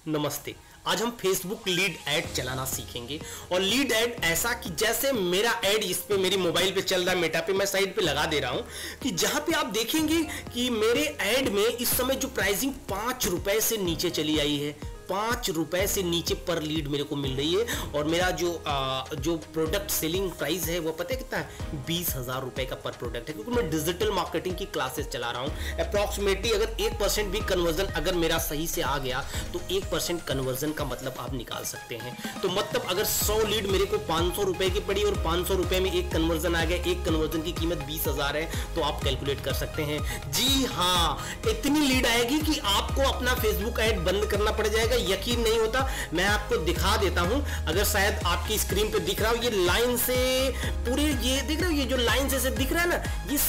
नमस्ते। आज हम फेसबुक लीड ऐड चलाना सीखेंगे और लीड ऐड ऐसा कि जैसे मेरा ऐड इस पे मेरी मोबाइल पे चल रहा है, मेटा पे मैं साइड पे लगा दे रहा हूं कि जहां पे आप देखेंगे कि मेरे ऐड में इस समय जो प्राइसिंग 5 रुपए से नीचे चली आई है, 5 रुपए से नीचे पर लीड मेरे को मिल रही है। और मेरा जो प्रोडक्ट सेलिंग प्राइस है वो पता है कितना है? 20,000 रुपए का पर प्रोडक्ट है, क्योंकि मैं डिजिटल मार्केटिंग की क्लासेस चला रहा हूं। अप्रॉक्सीमेटली अगर 1% भी कन्वर्जन अगर मेरा सही से आ गया तो 1% कन्वर्जन का मतलब आप निकाल सकते हैं। तो मतलब अगर 100 लीड मेरे को 500 रुपए की पड़ी और 500 रुपए में एक कन्वर्जन आ गया, एक कन्वर्जन की कीमत 20,000 है, तो आप कैलकुलेट कर सकते हैं। जी हाँ, इतनी लीड आएगी कि आपको अपना फेसबुक ऐड बंद करना पड़ जाएगा। यकीन नहीं होता, मैं आपको दिखा देता हूं। अगर शायद आपकी स्क्रीन पे दिख रहा हो, ये लाइन से पूरे ये दिख रहा हो, ये जो लाइन से दिख रहा है ना, ये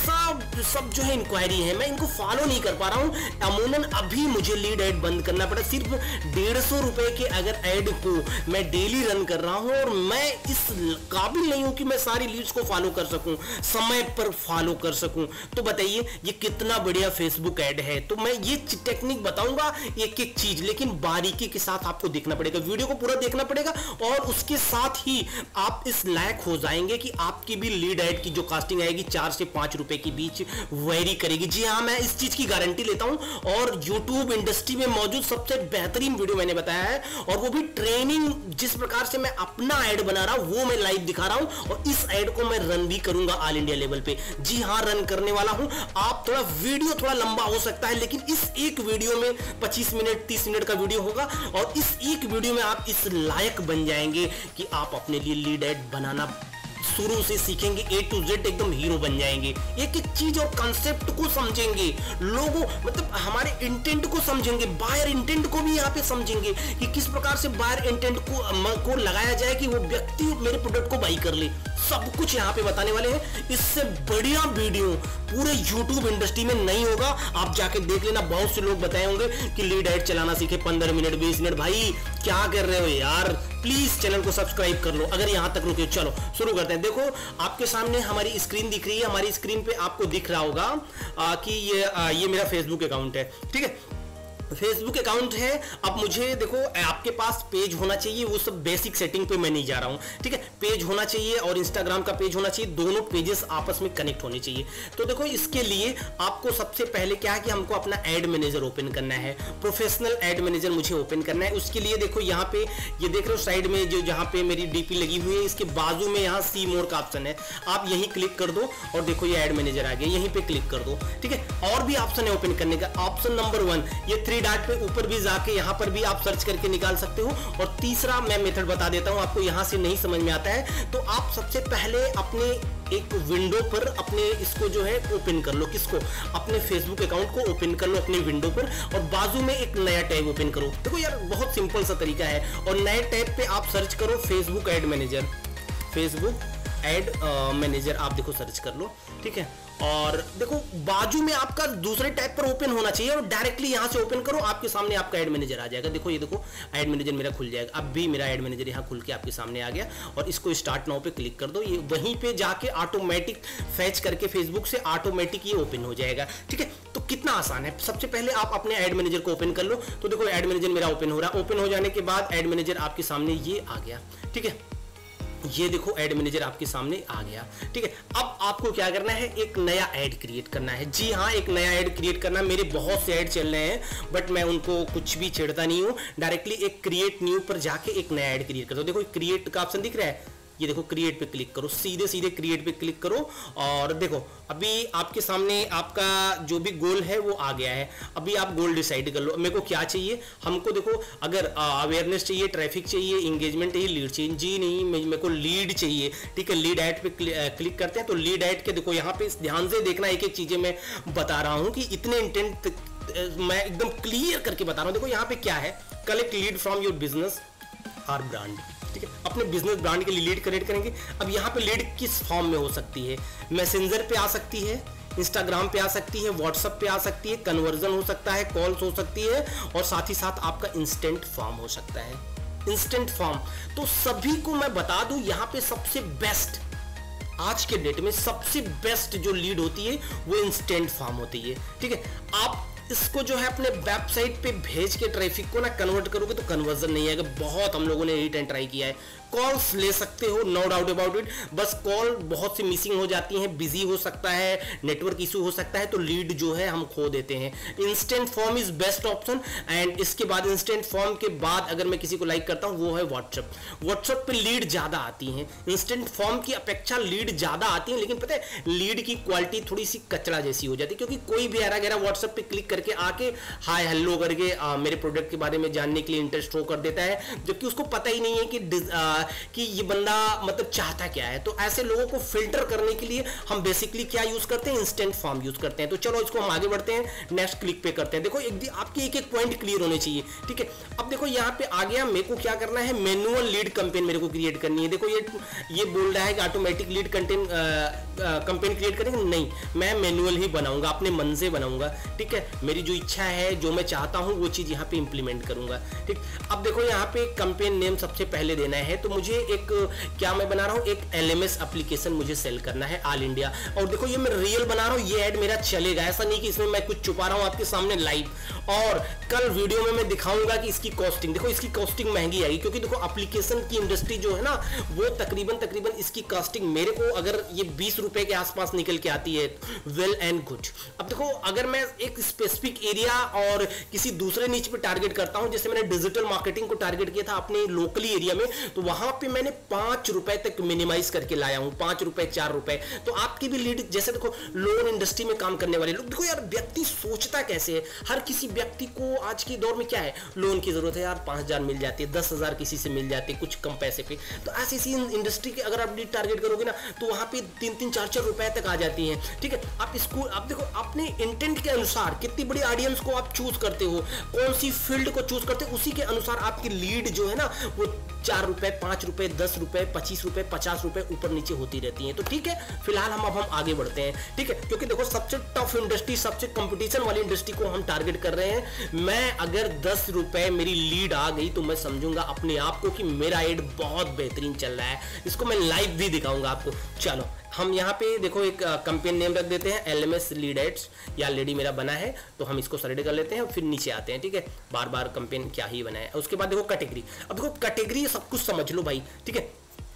सब जो है इंक्वायरी है। मैं इनको फॉलो नहीं कर पा रहा हूं। अमूमन अभी मुझे लीड ऐड बंद करना पड़ा। सिर्फ 150 रुपए के अगर ऐड को मैं डेली रन कर रहा हूं और मैं इस काबिल नहीं हूं कि मैं सारी लीड्स को फॉलो कर सकूं, समय पर फॉलो कर सकूं। तो बताइए ये कितना बढ़िया फेसबुक ऐड है। तो मैं ये टेक्निक बताऊंगा एक एक चीज, लेकिन बारीकी के साथ आपको देखना पड़ेगा, वीडियो को पूरा देखना पड़ेगा और उसके साथ ही आप इस लायक हो जाएंगे कि आपकी भी लीड ऐड की जो कास्टिंग आएगी 4 से 5 रुपए के बीच वेरी करेगी। जी हाँ, मैं इस चीज की गारंटी लेता हूं और YouTube इंडस्ट्री में मौजूद सबसे बेहतरीन वीडियो मैंने बताया है, और वो भी ट्रेनिंग जिस प्रकार से मैं अपना ऐड बना रहा हूं वो मैं लाइव दिखा रहा हूं, और इस ऐड को मैं रन भी करूंगा ऑल इंडिया लेवल पे। जी हाँ, रन करने वाला हूं। आप वीडियो थोड़ा लंबा हो सकता है, लेकिन इस एक वीडियो में 25 मिनट 30 मिनट का वीडियो होगा और इस एक वीडियो में आप इस लायक बन जाएंगे कि आप अपने लिए लीड ऐड बनाना शुरू से सीखेंगे, A to Z एकदम हीरो बन जाएंगे। एक एक चीज और कंसेप्ट को समझेंगे, लोगों मतलब हमारे इंटेंट को समझेंगे, बायर इंटेंट को भी यहाँ पे समझेंगे कि किस प्रकार से बायर इंटेंट को लगाया जाए कि वो व्यक्ति मेरे प्रोडक्ट को बाई कर ले। सब कुछ यहाँ पे बताने वाले हैं। इससे बढ़िया वीडियो पूरे YouTube इंडस्ट्री में नहीं होगा। आप जाके देख लेना, बहुत से लोग बताए होंगे कि लीड ऐड चलाना सीखे 15 मिनट 20 मिनट। भाई क्या कर रहे हो यार, प्लीज चैनल को सब्सक्राइब कर लो अगर यहां तक रुके। चलो शुरू करते हैं। देखो आपके सामने हमारी स्क्रीन दिख रही है, हमारी स्क्रीन पे आपको दिख रहा होगा कि ये मेरा फेसबुक अकाउंट है, ठीक है, फेसबुक अकाउंट है। अब मुझे देखो आपके पास पेज होना चाहिए, वो सब बेसिक सेटिंग पे मैं नहीं जा रहा हूं, ठीक है। पेज होना चाहिए और इंस्टाग्राम का पेज होना चाहिए, दोनों पेजेस आपस में कनेक्ट होने चाहिए। तो देखो इसके लिए आपको सबसे पहले क्या है कि हमको अपना एड मैनेजर ओपन करना है, प्रोफेशनल एड मैनेजर मुझे ओपन करना है। उसके लिए देखो यहाँ पे ये देख रहे हो साइड में जो जहाँ पे मेरी डीपी लगी हुई है, इसके बाजू में यहाँ सी मोर का ऑप्शन है, आप यहीं क्लिक कर दो और देखो ये एड मैनेजर आ गया, यहीं पे क्लिक कर दो, ठीक है। और भी ऑप्शन है ओपन करने का। ऑप्शन नंबर 1 ये 3 डॉट पे ऊपर भी जाके यहां पर भी आप सर्च करके निकाल सकते हो। और तीसरा मैं मेथड बता देता हूं, आपको यहां से नहीं समझ में आता है तो आप सबसे पहले अपने एक विंडो पर अपने इसको जो है ओपन कर लो। किसको? अपने फेसबुक अकाउंट को ओपन कर लो अपने विंडो पर, और बाजू में एक नया टैब ओपन करो। देखो यार बहुत सिंपल सा तरीका है। और नए टैब पे आप सर्च करो Facebook ad manager, Facebook ad manager आप देखो सर्च कर लो, ठीक है। और देखो बाजू में आपका दूसरे टैब पर ओपन होना चाहिए और डायरेक्टली यहां से ओपन करो, आपके सामने आपका एड मैनेजर आ जाएगा। देखो ये देखो एड मैनेजर मेरा खुल जाएगा। अब भी मेरा एड मैनेजर यहां खुल के आपके सामने आ गया, और इसको स्टार्ट नाउ पे क्लिक कर दो। ये वहीं पे जाके ऑटोमेटिक फैच करके फेसबुक से ऑटोमेटिक ये ओपन हो जाएगा, ठीक है। तो कितना आसान है। सबसे पहले आप अपने एड मैनेजर को ओपन कर लो। तो देखो एड मैनेजर मेरा ओपन हो रहा है। ओपन हो जाने के बाद एड मैनेजर आपके सामने ये आ गया, ठीक है। ये देखो एड मैनेजर आपके सामने आ गया, ठीक है। अब आपको क्या करना है, एक नया ऐड क्रिएट करना है। जी हाँ, एक नया ऐड क्रिएट करना है। मेरे बहुत से ऐड चल रहे हैं बट मैं उनको कुछ भी छेड़ता नहीं हूं। डायरेक्टली एक क्रिएट न्यू पर जाके एक नया ऐड क्रिएट कर दो। देखो क्रिएट का ऑप्शन दिख रहा है, ये देखो क्रिएट पे क्लिक करो, सीधे सीधे क्रिएट पे क्लिक करो। और देखो अभी आपके सामने आपका जो भी गोल है वो आ गया है। अभी आप गोल डिसाइड कर लो, मेरे को क्या चाहिए। हमको देखो अगर अवेयरनेस चाहिए, ट्रैफिक चाहिए, इंगेजमेंट चाहिए, लीड चाहिए। जी नहीं, मेरे को लीड चाहिए, ठीक है। लीड ऐड पे क्लिक करते हैं। तो लीड ऐड के देखो यहाँ पे ध्यान से देखना, एक एक चीजें मैं बता रहा हूँ कि इतने इंटेंट मैं एकदम क्लियर करके बता रहा हूँ। देखो यहाँ पे क्या है, collect lead from your business और ब्रांड, ठीक है। अपने बिजनेस ब्रांड के लिए लीड कलेक्ट करेंगे। अब यहाँ पे लीड किस फॉर्म में हो सकती है? मैसेंजर पे आ सकती है, इंस्टाग्राम पे आ सकती है, व्हाट्सएप पे आ सकती है, कन्वर्जन हो सकता है, कॉल्स हो सकती है, और साथ ही साथ आपका इंस्टेंट फॉर्म हो सकता है। इंस्टेंट फॉर्म तो सभी को मैं बता दूं, यहाँ पे सबसे बेस्ट आज के डेट में सबसे बेस्ट जो लीड होती है वो इंस्टेंट फॉर्म होती है, ठीक है। आप इसको जो है अपने वेबसाइट पे भेज के ट्रैफिक को ना कन्वर्ट करोगे तो कन्वर्जन नहीं आएगा। बहुत हम लोगों ने हिट एंड ट्राई किया है। कॉल्स ले सकते हो, नो डाउट अबाउट इट, बस कॉल बहुत सी मिसिंग हो जाती हैं, बिजी हो सकता है, नेटवर्क इशू हो सकता है, तो लीड जो है हम खो देते हैं। Instant form is best option. And इसके बाद इंस्टेंट फॉर्म के बाद अगर मैं किसी को लाइक करता हूं वो है व्हाट्सएप। व्हाट्सएप पे लीड ज्यादा आती हैं, इंस्टेंट फॉर्म की अपेक्षा लीड ज्यादा आती है, लेकिन पता है लीड की क्वालिटी थोड़ी सी कचरा जैसी हो जाती है, क्योंकि कोई भी हरा गहरा व्हाट्सएप पे क्लिक करके आके हाय हेलो करके मेरे प्रोडक्ट के बारे में जानने के लिए इंटरेस्ट शो कर देता है, जबकि उसको पता ही नहीं है कि ये बंदा मतलब चाहता क्या है। तो ऐसे लोगों को फिल्टर करने के लिए हम बेसिकली क्या यूज करते हैं, इंस्टेंट फॉर्म यूज करते हैं। तो चलो इसको हम आगे बढ़ते हैं, नेक्स्ट क्लिक पे करते हैं। देखो आपके एक एक पॉइंट क्लियर होने चाहिए, ठीक है। अब देखो यहाँ पे आ गया, मेरे को क्या करना है, मैनुअल लीड कैंपेन मेरे को क्रिएट करनी है। देखो ये बोल रहा है कि ऑटोमेटिक लीड कैंपेन क्रिएट करेंगे, नहीं, मैं मैनुअल ही बनाऊंगा, अपने मन से बनाऊंगा, ठीक है। मेरी जो इच्छा है, जो मैं चाहता हूं वो चीज यहाँ पे इंप्लीमेंट करूंगा, ठीक। अब देखो यहाँ पे कैंपेन नेम सबसे पहले देना है, तो मुझे एक क्या मैं बना रहा हूं, एक LMS एप्लीकेशन मुझे सेल करना है ऑल इंडिया। और देखो ये मैं रियल बना रहा हूं, ये ऐड मेरा चलेगा, ऐसा नहीं कि इसमें मैं कुछ छुपा रहा हूं आपके सामने लाइव। और कल वीडियो में मैं दिखाऊंगा कि इसकी कॉस्टिंग, देखो इसकी कॉस्टिंग महंगी आएगी, क्योंकि देखो एप्लीकेशन की इंडस्ट्री जो है ना वो तकरीबन इसकी कॉस्टिंग मेरे को अगर ये 20 रुपए के आसपास निकल के आती है, वेल एंड गुड। अब देखो अगर मैं एक स्पेसिफिक एरिया और किसी दूसरे नीच पे टारगेट करता हूं, जैसे मैंने डिजिटल मार्केटिंग को टारगेट किया था अपने लोकली एरिया में, तो वहां पे मैंने 5 रुपए तक मिनिमाइज करके लाया हूं, 5 रुपए 4 रुपए। तो आपकी भी लीड, जैसे देखो लोन इंडस्ट्री में काम करने वाले लोग, देखो यार व्यक्ति सोचता कैसे है, हर किसी व्यक्ति को आज के दौर में क्या है, लोन की जरूरत है यार, 5000 मिल जाती है, 10,000 किसी से मिल जाती है कुछ कम पैसे पे। तो ऐसी इंडस्ट्री के अगर आप लीड टारगेट करोगे ना, तो वहां पे 3-3 4-4 रुपए तक आ जाती हैं, ठीक है। आप देखो अपने इंटेंट के अनुसार कितनी बड़ी ऑडियंस को आप चूज करते हो, कौन सी फील्ड को चूज करते हो, उसी के अनुसार आपकी लीड जो है ना वो 4 रुपए 5 रुपए 10 रुपए 25 रुपए 50 रुपए ऊपर नीचे होती रहती हैं। तो ठीक है, फिलहाल हम आगे बढ़ते हैं, ठीक है, क्योंकि देखो सबसे टफ इंडस्ट्री, सबसे कंपटीशन वाली इंडस्ट्री को हम टारगेट कर रहे हैं। मैं अगर 10 रुपए मेरी लीड आ गई तो मैं समझूंगा अपने आप को कि मेरा एड बहुत बेहतरीन चल रहा है, इसको मैं लाइव भी दिखाऊंगा आपको। चलो हम यहाँ पे देखो एक कैंपेन नेम रख देते हैं, LMS लीड एड्स, या ऑलरेडी मेरा बना है तो हम इसको सेलेक्ट कर लेते हैं और फिर नीचे आते हैं, ठीक है। बार बार कैंपेन क्या ही बना है। उसके बाद देखो कैटेगरी, अब देखो कैटेगरी सब कुछ समझ लो भाई, ठीक है।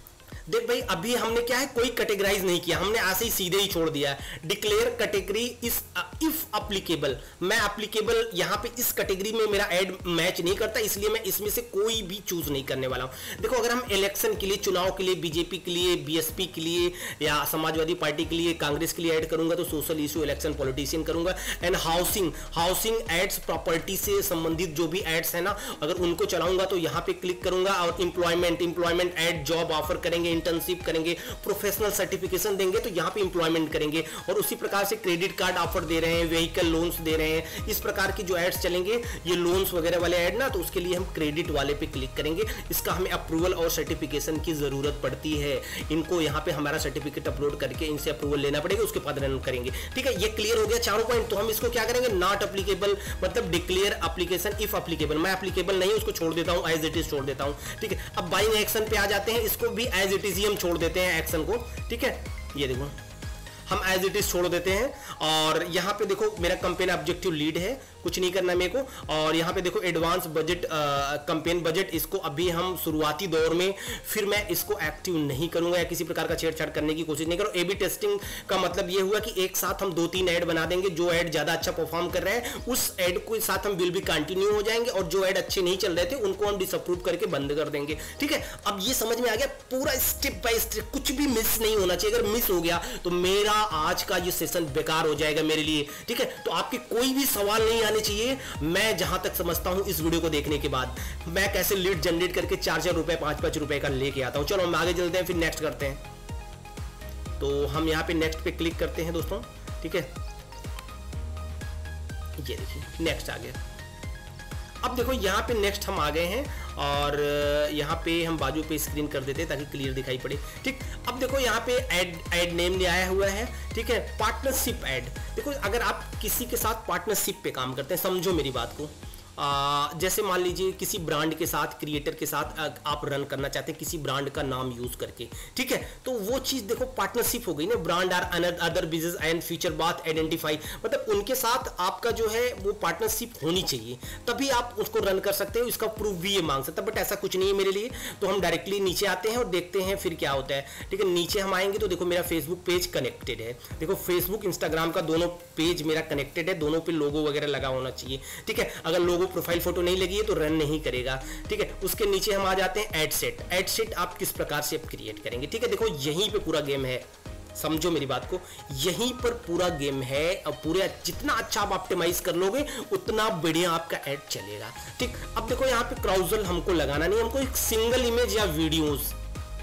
देख भाई अभी हमने क्या है, कोई कैटेगराइज नहीं किया, हमने ऐसे ही सीधे ही छोड़ दिया। Declare category is if applicable, मैं एप्लीकेबल यहाँ पे इस कैटेगरी में मेरा एड मैच नहीं करता, इसलिए मैं इसमें से कोई भी चूज नहीं करने वाला हूं। देखो अगर हम इलेक्शन के लिए, चुनाव के लिए, बीजेपी के लिए, BSP के लिए या समाजवादी पार्टी के लिए, कांग्रेस के लिए ऐड करूंगा तो सोशल इशू, इलेक्शन, पॉलिटिशियन करूंगा। एंड हाउसिंग एड्स, प्रॉपर्टी से संबंधित जो भी एड्स है ना, अगर उनको चलाऊंगा तो यहाँ पे क्लिक करूंगा। और इंप्लॉयमेंट एड, जॉब ऑफर करेंगे, इंटर्नशिप करेंगे, प्रोफेशनल सर्टिफिकेशन देंगे तो यहाँ पे इंप्लॉयमेंट करेंगे। और उसी प्रकार से क्रेडिट कार्ड ऑफर दे रहे हैं, व्हीकल लोन्स दे रहे हैं, इस प्रकार की जो एड्स चलेंगे, ये लोन्स वगैरह वाले ऐड ना, तो उसके लिए हम क्रेडिट वाले पे क्लिक करेंगे। इसका हमें अप्रूवल और सर्टिफिकेशन की जरूरत पड़ती है, इनको यहाँ पे हमारा सर्टिफिकेट अपलोड करके इनसे अप्रूवल लेना पड़ेगा, उसके बाद रन करेंगे, ठीक है। ये क्लियर हो गया चारों पॉइंट। तो हम इसको क्या करेंगे, नॉट एप्लीकेबल, मतलब डिक्लेयर एप्लीकेशन इफ एप्लीकेबल, मैं एप्लीकेबल नहीं उसको छोड़ देता हूं, एज इट इज छोड़ देता हूं, ठीक है। अब बाइंग एक्शन पे आ जाते हैं, इसको भी एज इट इज ही हम छोड़ देते हैं एक्शन को, ठीक है। ये देखो हम एज इट इज छोड़ देते हैं। और यहाँ पे देखो मेरा कैंपेन ऑब्जेक्टिव लीड है, कुछ नहीं करना मेरे को। और यहाँ पे देखो एडवांस बजट, कैंपेन बजट, इसको अभी हम शुरुआती दौर में, फिर मैं इसको एक्टिव नहीं करूंगा या किसी प्रकार का छेड़छाड़ करने की कोशिश नहीं करूँ। A/B टेस्टिंग का मतलब ये हुआ कि एक साथ हम 2-3 ऐड बना देंगे, जो ऐड ज्यादा अच्छा परफॉर्म कर रहे हैं उस ऐड के साथ हम विल भी कंटिन्यू हो जाएंगे, और जो ऐड अच्छे नहीं चल रहे थे उनको हम डिसअप्रूव करके बंद कर देंगे, ठीक है। अब ये समझ में आ गया, पूरा स्टेप बाय स्टेप, कुछ भी मिस नहीं होना चाहिए। अगर मिस हो गया तो मेरा आज का ये सेशन बेकार हो जाएगा मेरे लिए, ठीक है। तो आपके कोई भी सवाल नहीं आने चाहिए। मैं जहां तक समझता हूं इस वीडियो को देखने के बाद, मैं कैसे लीड जनरेट करके 4-4 रुपए 5-5 रुपए का लेके आता हूं। चलो हम आगे चलते हैं, फिर नेक्स्ट करते हैं। तो हम यहां पे नेक्स्ट पे क्लिक करते हैं दोस्तों, ठीक है। ये देखिए नेक्स्ट आ गया। अब देखो यहाँ पे नेक्स्ट हम आ गए हैं, और यहाँ पे हम बाजू पे स्क्रीन कर देते हैं ताकि क्लियर दिखाई पड़े, ठीक। अब देखो यहाँ पे ऐड नेम ले आया हुआ है, ठीक है। पार्टनरशिप ऐड, देखो अगर आप किसी के साथ पार्टनरशिप पे काम करते हैं, समझो मेरी बात को, जैसे मान लीजिए किसी ब्रांड के साथ, क्रिएटर के साथ आप रन करना चाहते हैं किसी ब्रांड का नाम यूज करके, ठीक है, तो वो चीज देखो पार्टनरशिप हो गई ना, brand or other business and future बात आइडेंटिफाई, मतलब उनके साथ आपका जो है वो पार्टनरशिप होनी चाहिए, तभी आप उसको रन कर सकते हो। इसका प्रूफ भी ये मांग सकता है, बट ऐसा कुछ नहीं है मेरे लिए। तो हम डायरेक्टली नीचे आते हैं और देखते हैं फिर क्या होता है, ठीक है। नीचे हम आएंगे तो देखो मेरा फेसबुक पेज कनेक्टेड है, देखो फेसबुक इंस्टाग्राम का दोनों पेज मेरा कनेक्टेड है, दोनों पे लोगो वगैरह लगा होना चाहिए, ठीक है। अगर लोगो प्रोफाइल फोटो नहीं लगी है तो रन नहीं करेगा, ठीक है। उसके नीचे हम आ जाते हैं ऐड सेट। ऐड सेट आप किस प्रकार से क्रिएट करेंगे, ठीक है। देखो यहीं पे पूरा गेम है, समझो मेरी बात को, यहीं पर पूरा गेम है। अब पूरे जितना अच्छा आप ऑप्टिमाइज कर लोगे उतना बढ़िया आपका ऐड चलेगा, ठीक। अब देखो यहाँ पे क्राउजल हमको लगाना नहीं, हमको एक सिंगल इमेज या वीडियोस,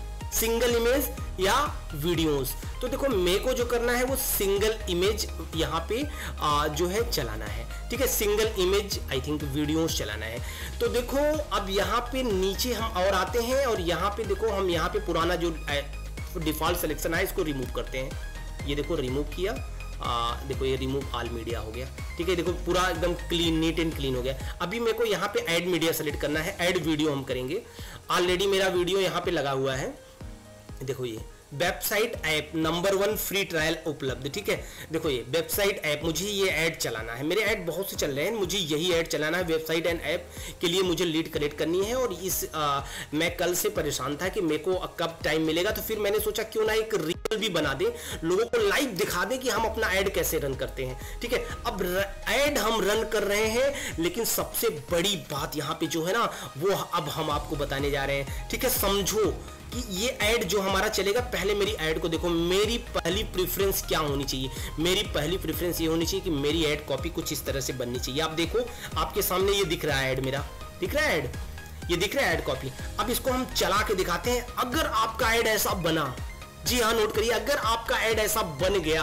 सिंगल इमेज या वीडियोस। तो देखो मेरे को जो करना है वो सिंगल इमेज यहाँ पे जो है चलाना है, ठीक है, single image I think videos चलाना है। तो देखो अब यहाँ पे नीचे हम और आते हैं और यहाँ पे देखो हम यहाँ पे पुराना जो डिफॉल्ट सिलेक्शन है इसको रिमूव करते हैं। ये देखो रिमूव किया, देखो ये रिमूव ऑल मीडिया हो गया, ठीक है। देखो पूरा एकदम क्लीन, नीट एंड क्लीन हो गया। अभी मेरे को यहाँ पे ऐड मीडिया सेलेक्ट करना है, ऐड वीडियो हम करेंगे। ऑलरेडी मेरा वीडियो यहाँ पे लगा हुआ है, देखो ये website app number 1 free trial उपलब्ध, ठीक है। देखो ये वेबसाइट ऐप, मुझे ये ऐड चलाना है, मेरे ऐड बहुत से चल रहे हैं, मुझे यही ऐड चलाना है। वेबसाइट एंड ऐप के लिए मुझे लीड कलेक्ट करनी है और इस मैं कल से परेशान था कि मेरे को कब टाइम मिलेगा, तो फिर मैंने सोचा क्यों ना एक रील भी बना दे, लोगों को लाइव दिखा दे कि हम अपना ऐड कैसे रन करते हैं, ठीक है। अब ऐड हम रन कर रहे हैं, लेकिन सबसे बड़ी बात यहाँ पे जो है ना वो अब हम आपको बताने जा रहे हैं, ठीक है। समझो कि ये ऐड जो हमारा चलेगा, पहले मेरी ऐड को देखो, मेरी पहली प्रेफरेंस क्या होनी चाहिए, मेरी पहली प्रेफरेंस ये होनी चाहिए कि मेरी ऐड कॉपी कुछ इस तरह से बननी चाहिए। आप देखो आपके सामने ये दिख रहा है ऐड, मेरा दिख रहा है ऐड, ये दिख रहा है ऐड कॉपी। अब इसको हम चला के दिखाते हैं। अगर आपका ऐड ऐसा बना, जी हाँ नोट करिए, अगर आपका ऐड ऐसा बन गया,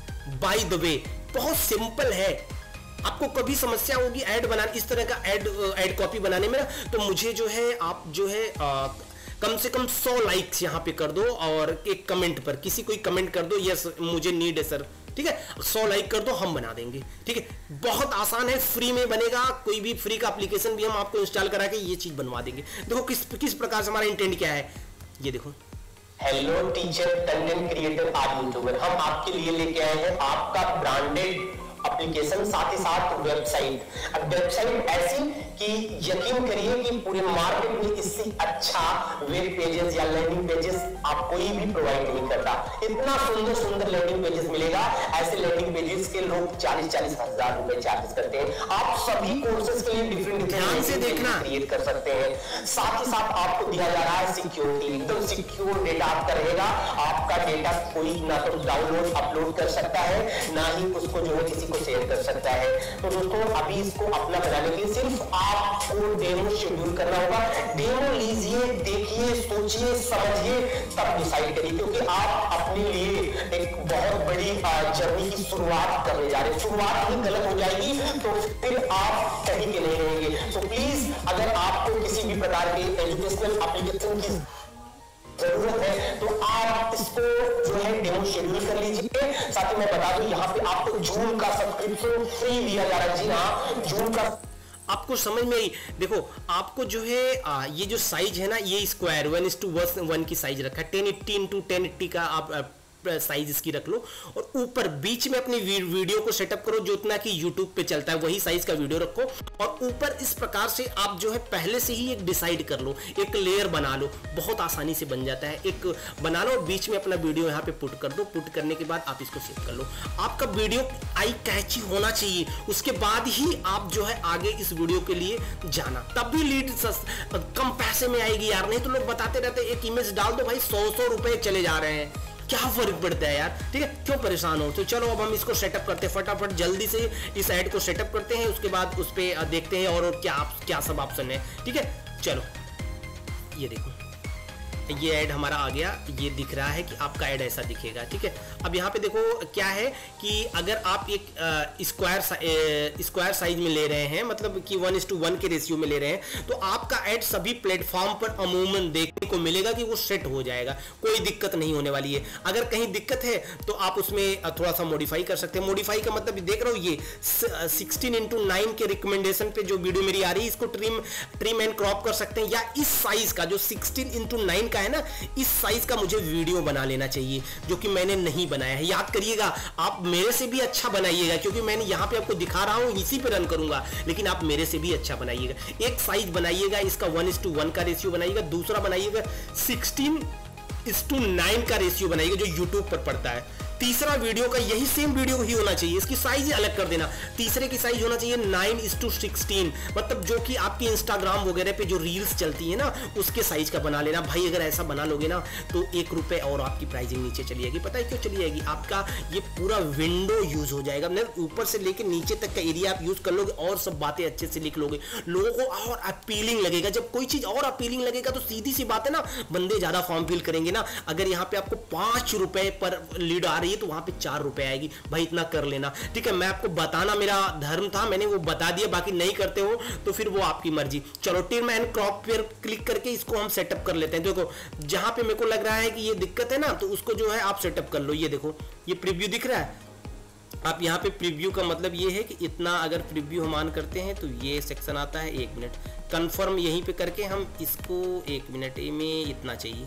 बाय द वे बहुत सिंपल है, आपको कभी समस्या होगी ऐड बनाने, इस तरह का ऐड कॉपी बनाने में, तो मुझे जो है आप जो है कम से कम 100 लाइक्स यहाँ पे कर दो और एक कमेंट पर किसी कोई कमेंट कर दो, यस मुझे नीड है सर, ठीक है। 100 लाइक कर दो, हम बना देंगे, ठीक है। बहुत आसान है, फ्री में बनेगा, कोई भी फ्री का एप्लीकेशन भी हम आपको इंस्टॉल करा के ये चीज बनवा देंगे। देखो किस प्रकार से हमारा इंटेंट क्या है, ये देखो। हेलो टीचर, कंटेंट क्रिएटर और यूट्यूबर, हम आपके लिए लेके आए हैं आपका ब्रांडेड एप्लीकेशन, साथ ही साथ वेबसाइट। अब वेबसाइट ऐसी कि यकीन करिए कि पूरे मार्केट में इससे अच्छा वेब पेजेस या लैंडिंग पेजेस आप कोई भी प्रोवाइड नहीं करता। इतना सुंदर सुंदर लैंडिंग पेजेस मिलेगा, ऐसे लैंडिंग पेजेस के लोग 40-40 हजार रुपए चार्ज करते हैं। आप सभी कोर्सेज के लिए डिफरेंट ध्यान से देखना क्रिएट कर सकते हैं। साथ ही साथ आपको दिया जा रहा है सिक्योरिटी, एकदम सिक्योर डेटा आपका रहेगा। आपका डेटा कोई ना तो डाउनलोड अपलोड कर सकता है, ना ही उसको जो है किसी को शेयर कर सकता है। तो दोस्तों अभी इसको अपना बनाने के लिए सिर्फ आपको डेमो शेड्यूल करना होगा। डेमो लीजिए, देखिए, सोचिए, समझिए, तब डिसाइड करिए, क्योंकि आप अपने लिए एक बहुत बड़ी जर्नी की शुरुआत करने जा रहे हैं। शुरुआत ही गलत हो जाएगी तो फिर आप कहीं के नहीं रहेंगे। तो प्लीज अगर आपको किसी भी प्रकार के एजुकेशनल एप्लीकेशन की जरूरत है तो आप इसको जो है डेमो शेड्यूल कर लीजिए। साथ ही मैं बता दूं यहाँ पे आपको जून का सब्सक्रिप्शन फ्री दिया जा रहा है। जी हाँ, जून का आपको समझ में आई। देखो आपको जो है ये जो साइज है ना, ये स्क्वायर 1:1 की साइज रखा है। 1080 × 1080 का आप साइज इसकी रख लो और ऊपर बीच में अपनी वीडियो को सेटअप करो जो उतना कि YouTube पे चलता है वही साइज का वीडियो रखो। और ऊपर इस प्रकार से आप जो है पहले से ही एक डिसाइड कर लो, एक लेयर बना लो, बहुत आसानी से बन जाता है। एक बना लो, बीच में अपना वीडियो यहाँ पे पुट कर दो। पुट करने के बाद आप इसको सेव कर लो। आपका वीडियो आई कैची होना चाहिए, उसके बाद ही आप जो है आगे इस वीडियो के लिए जाना, तब भी लीड कम पैसे में आएगी यार। नहीं तो लोग बताते रहते एक इमेज डाल दो भाई 100 रुपए चले जा रहे हैं, क्या फर्क पड़ता है यार, ठीक है, क्यों परेशान हो। तो चलो अब हम इसको सेटअप करते हैं, फटाफट जल्दी से इस ऐड को सेटअप करते हैं, उसके बाद उस पर देखते हैं और क्या सब ऑप्शन है, ठीक है। चलो ये देखो ये ऐड हमारा आ गया, ये दिख रहा है कि आपका ऐड ऐसा दिखेगा। ठीक है, अब यहाँ पे देखो क्या है कि अगर आप एक स्क्वायर साइज में ले रहे हैं, मतलब कि 1:1 के रेशियो में ले रहे हैं, तो आपका ऐड सभी प्लेटफॉर्म पर अमूमन देखने को मिलेगा कि वो सेट हो जाएगा, कोई दिक्कत नहीं होने वाली है। अगर कहीं दिक्कत है तो आप उसमें थोड़ा सा मॉडिफाई कर सकते हैं। मॉडिफाई का मतलब देख रहे हो, ये 16:9 के रिकमेंडेशन पे जो वीडियो मेरी आ रही है, इसको ट्रिम एंड क्रॉप कर सकते हैं, या इस साइज का जो 16:9 का है ना, इस साइज का मुझे वीडियो बना लेना चाहिए, जो कि मैंने नहीं बनाया है। याद करिएगा, आप मेरे से भी अच्छा बनाइएगा, क्योंकि मैंने यहां पे आपको दिखा रहा हूं, इसी पे रन करूंगा, लेकिन आप मेरे से भी अच्छा बनाइएगा। एक साइज बनाइएगा, इसका 1:1 का रेशियो बनाइएगा, दूसरा बनाइएगा 16:9 का रेशियो बनाइएगा जो यूट्यूब पर पड़ता है। तीसरा वीडियो का यही सेम वीडियो ही होना चाहिए, इसकी साइज ही अलग कर देना। तीसरे की साइज होना चाहिए 9:16, मतलब जो कि आपकी इंस्टाग्राम वगैरह पे जो रील्स चलती है ना, उसके साइज का बना लेना भाई। अगर ऐसा बना लोगे ना तो ₹1 और आपकी प्राइसिंग नीचे चली जाएगी। पता है क्यों चली जाएगी? आपका ये पूरा विंडो यूज हो जाएगा, मतलब ऊपर से लेकर नीचे तक का एरिया आप यूज कर लोगे और सब बातें अच्छे से लिख लोगे, लोगों को और अपीलिंग लगेगा। जब कोई चीज और अपीलिंग लगेगा तो सीधी सी बात है ना, बंदे ज्यादा फॉर्म फिल करेंगे ना। अगर यहाँ पे आपको ₹5 पर लीड आ रही है तो वहां पे ₹4 आएगी भाई, इतना कर लेना। ठीक है, मैं आपको बताना मेरा धर्म था, मैंने वो बता दिया, बाकी नहीं करते हो तो फिर वो आपकी मर्जी। चलो ट्रिम एंड क्रॉप पर क्लिक करके इसको हम सेटअप कर लेते हैं। देखो जहां पे मेरे को लग रहा है कि ये दिक्कत है ना, तो उसको जो है आप सेटअप कर लो। ये देखो, ये प्रीव्यू दिख रहा है, आप यहाँ पे प्रीव्यू का मतलब ये है कि इतना अगर प्रीव्यू हम ऑन करते हैं तो ये सेक्शन आता है। 1 मिनट कंफर्म यहीं पे करके हम इसको 1 मिनट में इतना चाहिए,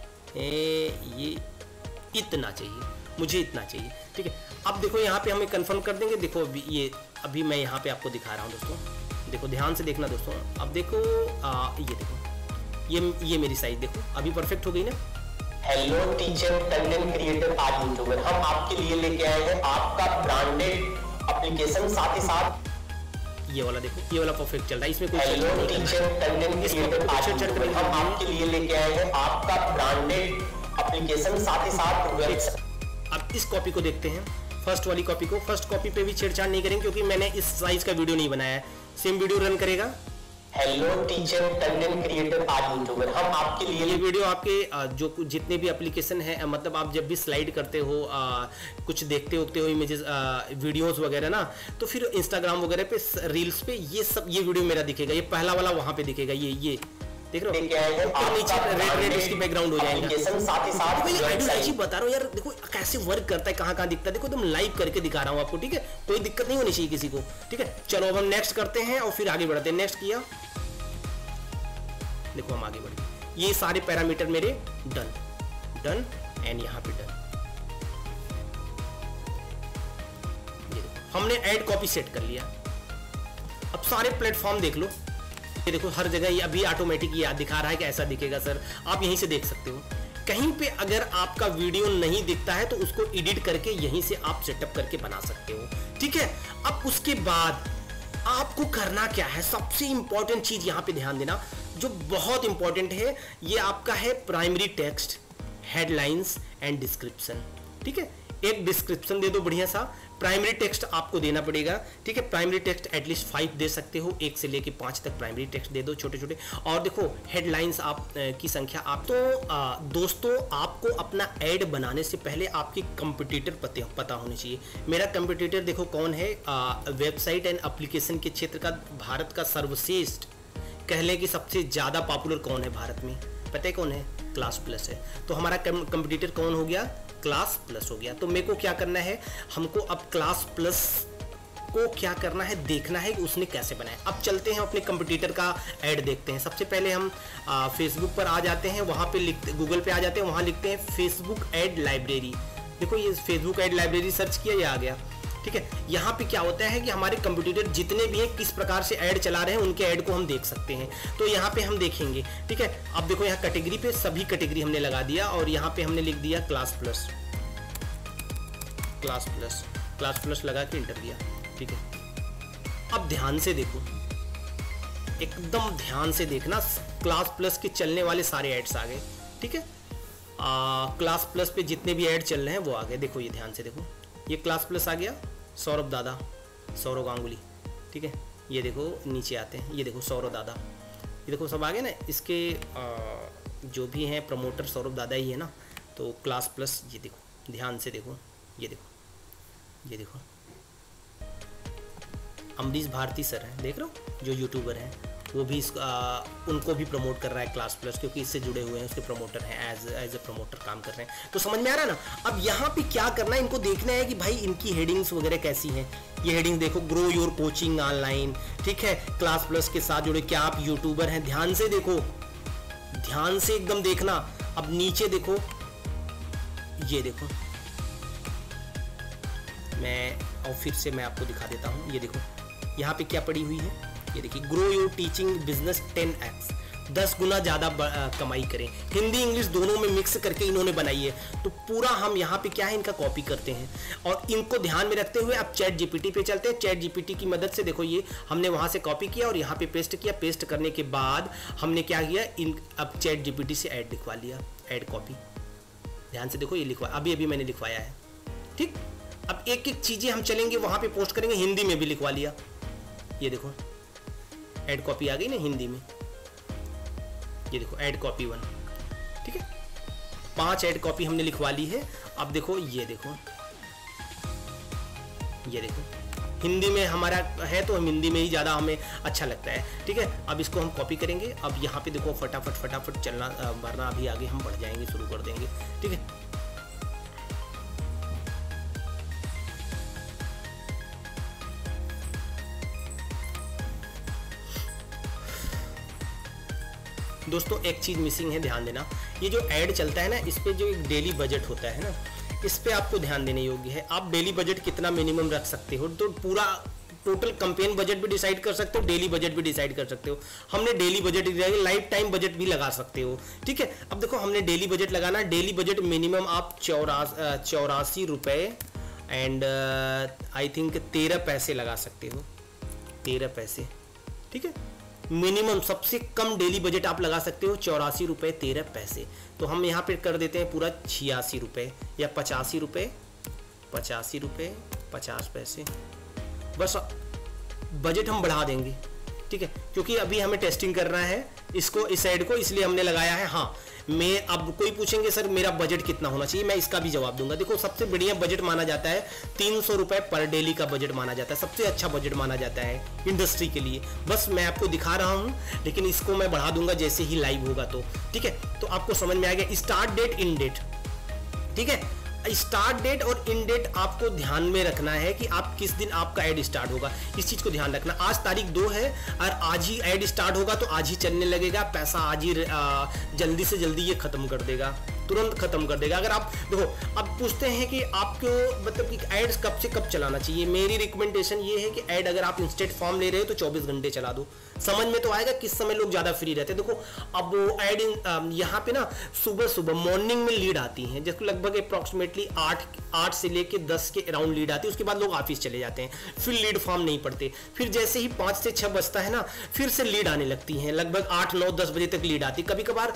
ये इतना चाहिए, मुझे इतना चाहिए। ठीक है, अब देखो यहाँ पे हमें कंफर्म कर देंगे। देखो अभी मैं यहाँ पे आपको दिखा रहा हूँ दोस्तों, देखो ध्यान से देखना दोस्तों। अब देखो ये देखो, ये मेरी साइज देखो अभी परफेक्ट हो गई ना। हेलो टीचर, कंटेंट क्रिएटर आज यूट्यूबर, हम आपके लिए लेके आए हैं आपका ब्रांडेड एप्लीकेशन, साथ ही साथ ये वाला देखो, ये वाला परफेक्ट चल रहा है, इसमें कोई हेलो टीचर, कंटेंट क्रिएटर आज यूट्यूबर, हम आपके लिए लेके आए हैं आपका ब्रांडेड एप्लीकेशन, साथ ही साथ। अब इस कॉपी को देखते हैं, फर्स्ट वाली कॉपी को। फर्स्ट कॉपी पे भी छेड़छाड़ नहीं करेंगे क्योंकि मैंने इस साइज का वीडियो नहीं बनाया है। सेम वीडियो रन करेगा। हेलो टीचर, कंटेंट क्रिएटर आज यूट्यूबर, हम आपके लिए ये वीडियो आपके जो जितने भी एप्लीकेशन है, मतलब आप जब भी स्लाइड करते हो, कुछ देखते हो इमेजेस, वीडियोस वगैरह ना, तो फिर इंस्टाग्राम वगैरह पे रील्स पे ये वीडियो मेरा दिखेगा। ये पहला वाला वहां पे दिखेगा, ये देख रहे हो, ऊपर नीचे रेड इसकी बैकग्राउंड हो जाएगा। देखो बता रहा हूँ यार, देखो कैसे वर्क करता है, कहाँ दिखता है। देखो एकदम लाइव करके दिखा रहा हूँ आपको। ठीक है, कोई दिक्कत नहीं होनी चाहिए किसी को। ठीक है, चलो अब हम नेक्स्ट करते हैं और फिर आगे बढ़ते हैं। नेक्स्ट किया, देखो हम आगे बढ़ गए। ये सारे पैरामीटर मेरे डन एंड यहाँ पे डन। हमने ऐड कॉपी सेट कर लिया। अब सारे प्लेटफॉर्म देख लो, ये देखो हर जगह ये अभी ऑटोमेटिक ये दिखा रहा है कि ऐसा दिखेगा सर, आप यहीं से देख सकते हो। कहीं पे अगर आपका वीडियो नहीं दिखता है तो उसको एडिट करके यहीं से आप सेटअप करके बना सकते हो। ठीक है, अब उसके बाद आपको करना क्या है, सबसे इंपॉर्टेंट चीज यहां पे ध्यान देना, जो बहुत इंपॉर्टेंट है, ये आपका है primary text, headlines and description. ठीक है, एक डिस्क्रिप्शन दे दो बढ़िया सा, प्राइमरी टेक्स्ट आपको देना पड़ेगा। ठीक है, प्राइमरी टेक्स्ट एटलीस्ट 5 दे सकते हो, 1 से लेके 5 तक प्राइमरी टेक्स्ट दे दो छोटे छोटे। और देखो हेडलाइंस आप की संख्या आप तो दोस्तों, आपको अपना ऐड बनाने से पहले आपकी कंपटीटर पता होनी चाहिए। मेरा कंपटीटर देखो कौन है, वेबसाइट एंड एप्लीकेशन के क्षेत्र का भारत का सर्वश्रेष्ठ, कह लें कि सबसे ज़्यादा पॉपुलर कौन है भारत में, पता है कौन है? क्लास प्लस है। तो हमारा कंपटीटर कौन हो गया? क्लास प्लस हो गया। तो मेरे को क्या करना है, हमको अब क्लास प्लस को क्या करना है, देखना है कि उसने कैसे बनाया। अब चलते हैं अपने कंपटीटर का ऐड देखते हैं। सबसे पहले हम फेसबुक पर आ जाते हैं, वहाँ पे लिखते, गूगल पे आ जाते हैं, वहाँ लिखते हैं फेसबुक ऐड लाइब्रेरी। देखो ये फेसबुक ऐड लाइब्रेरी सर्च किया, ये आ गया। ठीक है, यहाँ पे क्या होता है कि हमारे कंप्यूटर जितने भी हैं, किस प्रकार से ऐड चला रहे हैं, उनके ऐड को हम देख सकते हैं। तो यहाँ पे हम देखेंगे। ठीक है, अब देखो यहाँ कैटेगरी पे सभी कैटेगरी हमने लगा दिया और यहाँ पे हमने लिख दिया class plus, class plus, class plus लगा के इंटर दिया। ठीक है, अब ध्यान से देखो, एकदम ध्यान से देखना, क्लास प्लस के चलने वाले सारे एड्स आ गए। ठीक है, क्लास प्लस पे जितने भी ऐड चल रहे हैं वो आ गए। देखो ये ध्यान से देखो, ये क्लास प्लस आ गया, सौरभ दादा, सौरभ गांगुली। ठीक है, ये देखो नीचे आते हैं, ये देखो सौरभ दादा, ये देखो सब आ गए ना। इसके जो भी हैं प्रमोटर सौरभ दादा ही है ना। तो क्लास प्लस, ये देखो ध्यान से देखो, ये देखो, ये देखो अमरीश भारती सर हैं, देख रहे हो, जो यूट्यूबर हैं, वो भी उनको भी प्रमोट कर रहा है क्लास प्लस, क्योंकि इससे जुड़े हुए हैं, उसके प्रमोटर हैं, एज ए प्रमोटर काम कर रहे हैं। तो समझ में आ रहा है ना। अब यहाँ पे क्या करना है, इनको देखना है कि भाई इनकी हेडिंग्स वगैरह कैसी हैं। ये हेडिंग देखो, ग्रो योर कोचिंग ऑनलाइन, ठीक है, क्लास प्लस के साथ जुड़े, क्या आप यूट्यूबर हैं, ध्यान से देखो, ध्यान से एकदम देखना। अब नीचे देखो, ये देखो, और फिर से मैं आपको दिखा देता हूँ। ये देखो यहाँ पे क्या पड़ी हुई है, ये देखिए, grow your teaching business 10x, 10 गुना ज़्यादा कमाई करें। हिंदी इंग्लिश दोनों में मिक्स करके इन्होंने बनाई है। तो पूरा हम यहाँ पे क्या है, इनका कॉपी करते हैं और इनको ध्यान में रखते हुए अब चैट जीपीटी पे चलते हैं। चैट जीपीटी की मदद से देखो, ये हमने वहाँ से कॉपी किया और यहाँ पे पेस्ट किया। पेस्ट करने के बाद हमने क्या किया, अब चैट जीपीटी से ऐड लिखवा लिया, ऐड कॉपी। ध्यान से देखो, ये लिखवा अभी मैंने लिखवाया है, ठीक। अब एक एक चीज़ें हम चलेंगे वहाँ पे पोस्ट करेंगे, हिंदी में भी लिखवा लिया। ये देखो ऐड कॉपी आ गई ना हिंदी में, ये देखो ऐड कॉपी 1, ठीक है, 5 ऐड कॉपी हमने लिखवा ली है। अब देखो, ये देखो, ये देखो हिंदी में हमारा है तो हम हिंदी में ही ज़्यादा हमें अच्छा लगता है, ठीक है। अब इसको हम कॉपी करेंगे। अब यहाँ पे देखो फटाफट फटाफट चलना, वरना अभी आगे हम बढ़ जाएंगे, शुरू कर देंगे, ठीक है। दोस्तों एक चीज़ मिसिंग है, ध्यान देना। ये जो ऐड चलता है ना, इस पे जो एक डेली बजट होता है ना, इस पे आपको ध्यान देने योग्य है। आप डेली बजट कितना मिनिमम रख सकते हो, तो पूरा टोटल कैंपेन बजट भी डिसाइड कर सकते हो, डेली बजट भी डिसाइड कर सकते हो। हमने daily budget, lifetime budget भी लगा सकते हो, ठीक है। अब देखो हमने डेली बजट लगाना, डेली बजट मिनिमम आप 84 रुपये एंड आई थिंक 13 पैसे लगा सकते हो, 13 पैसे, ठीक है। मिनिमम सबसे कम डेली बजट आप लगा सकते हो 84 रुपये 13 पैसे। तो हम यहाँ पे कर देते हैं पूरा 86 रुपये या 85 रुपये, 85 रुपये 50 पैसे, बस बजट हम बढ़ा देंगे, ठीक है, क्योंकि अभी हमें टेस्टिंग करना है इसको, इस साइड को, इसलिए हमने लगाया है। हाँ, मैं अब कोई पूछेंगे सर मेरा बजट कितना होना चाहिए, मैं इसका भी जवाब दूंगा। देखो सबसे बढ़िया बजट माना जाता है 300 रुपये पर डेली का बजट माना जाता है, सबसे अच्छा बजट माना जाता है इंडस्ट्री के लिए। बस मैं आपको दिखा रहा हूं, लेकिन इसको मैं बढ़ा दूंगा जैसे ही लाइव होगा तो, ठीक है। तो आपको समझ में आ गया। स्टार्ट डेट, इन डेट, ठीक है। स्टार्ट डेट और इन डेट आपको ध्यान में रखना है कि आप किस दिन आपका ऐड स्टार्ट होगा, इस चीज को ध्यान रखना। आज तारीख 2 है और आज ही ऐड स्टार्ट होगा तो आज ही चलने लगेगा, पैसा आज ही जल्दी से जल्दी ये खत्म कर देगा, तुरंत खत्म कर देगा। अगर आप देखो, अब पूछते हैं कि आपको मतलब कि ऐड कब से कब चलाना चाहिए, मेरी रिकमेंडेशन ये है कि ऐड अगर आप इंस्टेंट फॉर्म ले रहे हो तो 24 घंटे चला दो, समझ में तो आएगा किस समय लोग ज़्यादा फ्री रहते हैं। देखो अब वो ऐड यहाँ पे ना सुबह सुबह मॉर्निंग में लीड आती हैं, जिसको लगभग अप्रॉक्सीमेटली 8 से लेके 10 के अराउंड लीड आती है। उसके बाद लोग ऑफिस चले जाते हैं, फिर लीड फॉर्म नहीं पड़ते। फिर जैसे ही 5 से 6 बजता है ना, फिर से लीड आने लगती हैं, लगभग 8, 9, 10 बजे तक लीड आती। कभी कभार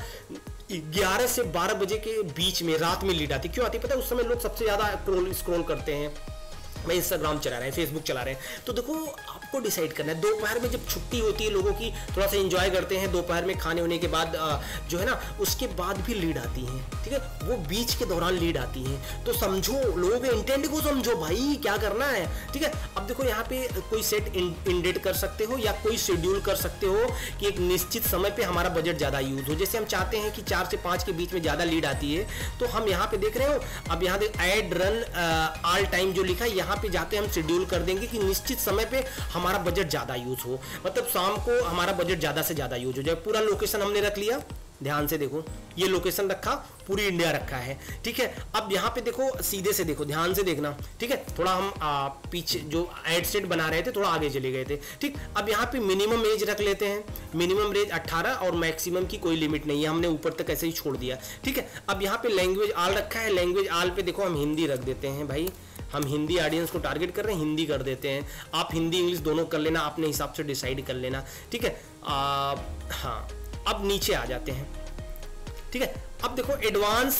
11 से 12 बजे के बीच में रात में लीड आती। क्यों आती पता है? उस समय लोग सबसे ज़्यादा स्क्रॉल करते हैं, मैं इंस्टाग्राम चला रहे हैं, फेसबुक चला रहे हैं। तो देखो आपको डिसाइड करना है, दोपहर में जब छुट्टी होती है लोगों की, थोड़ा सा एंजॉय करते हैं दोपहर में खाने होने के बाद, जो है ना उसके बाद भी लीड आती हैं, ठीक है, वो बीच के दौरान लीड आती हैं। तो समझो, लोगों के इंटेंट को समझो भाई, क्या करना है, ठीक है। अब देखो यहाँ पे कोई सेट इंडेट कर सकते हो या कोई शेड्यूल कर सकते हो कि एक निश्चित समय पे हमारा बजट ज़्यादा यूज हो। जैसे हम चाहते हैं कि 4 से 5 के बीच में ज़्यादा लीड आती है, तो हम यहाँ पे देख रहे हो, अब यहाँ देख ऐड रन ऑल टाइम जो लिखा है, यहाँ पे जाके हम शेड्यूल कर देंगे कि निश्चित समय पे हमारा बजट ज्यादा यूज हो, मतलब शाम को हमारा बजट ज्यादा से ज्यादा यूज हो जाए। पूरा लोकेशन हमने रख लिया, ध्यान से देखो, ये लोकेशन रखा, पूरी इंडिया रखा है, ठीक है। अब यहाँ पे देखो, सीधे से देखो, ध्यान से देखना, ठीक है। थोड़ा हम पीछे जो एड सेट बना रहे थे थोड़ा आगे चले गए थे, ठीक। अब यहाँ पे मिनिमम एज रख लेते हैं, मिनिमम एज 18 और मैक्सिमम की कोई लिमिट नहीं है, हमने ऊपर तक ऐसे ही छोड़ दिया, ठीक है। अब यहाँ पे लैंग्वेज ऑल रखा है, लैंग्वेज ऑल पे देखो हम हिंदी रख देते हैं भाई, हम हिंदी ऑडियंस को टारगेट कर रहे हैं, हिंदी कर देते हैं। आप हिंदी इंग्लिश दोनों कर लेना, अपने हिसाब से डिसाइड कर लेना, ठीक है। हाँ, अब नीचे आ जाते हैं, ठीक है। अब देखो एडवांस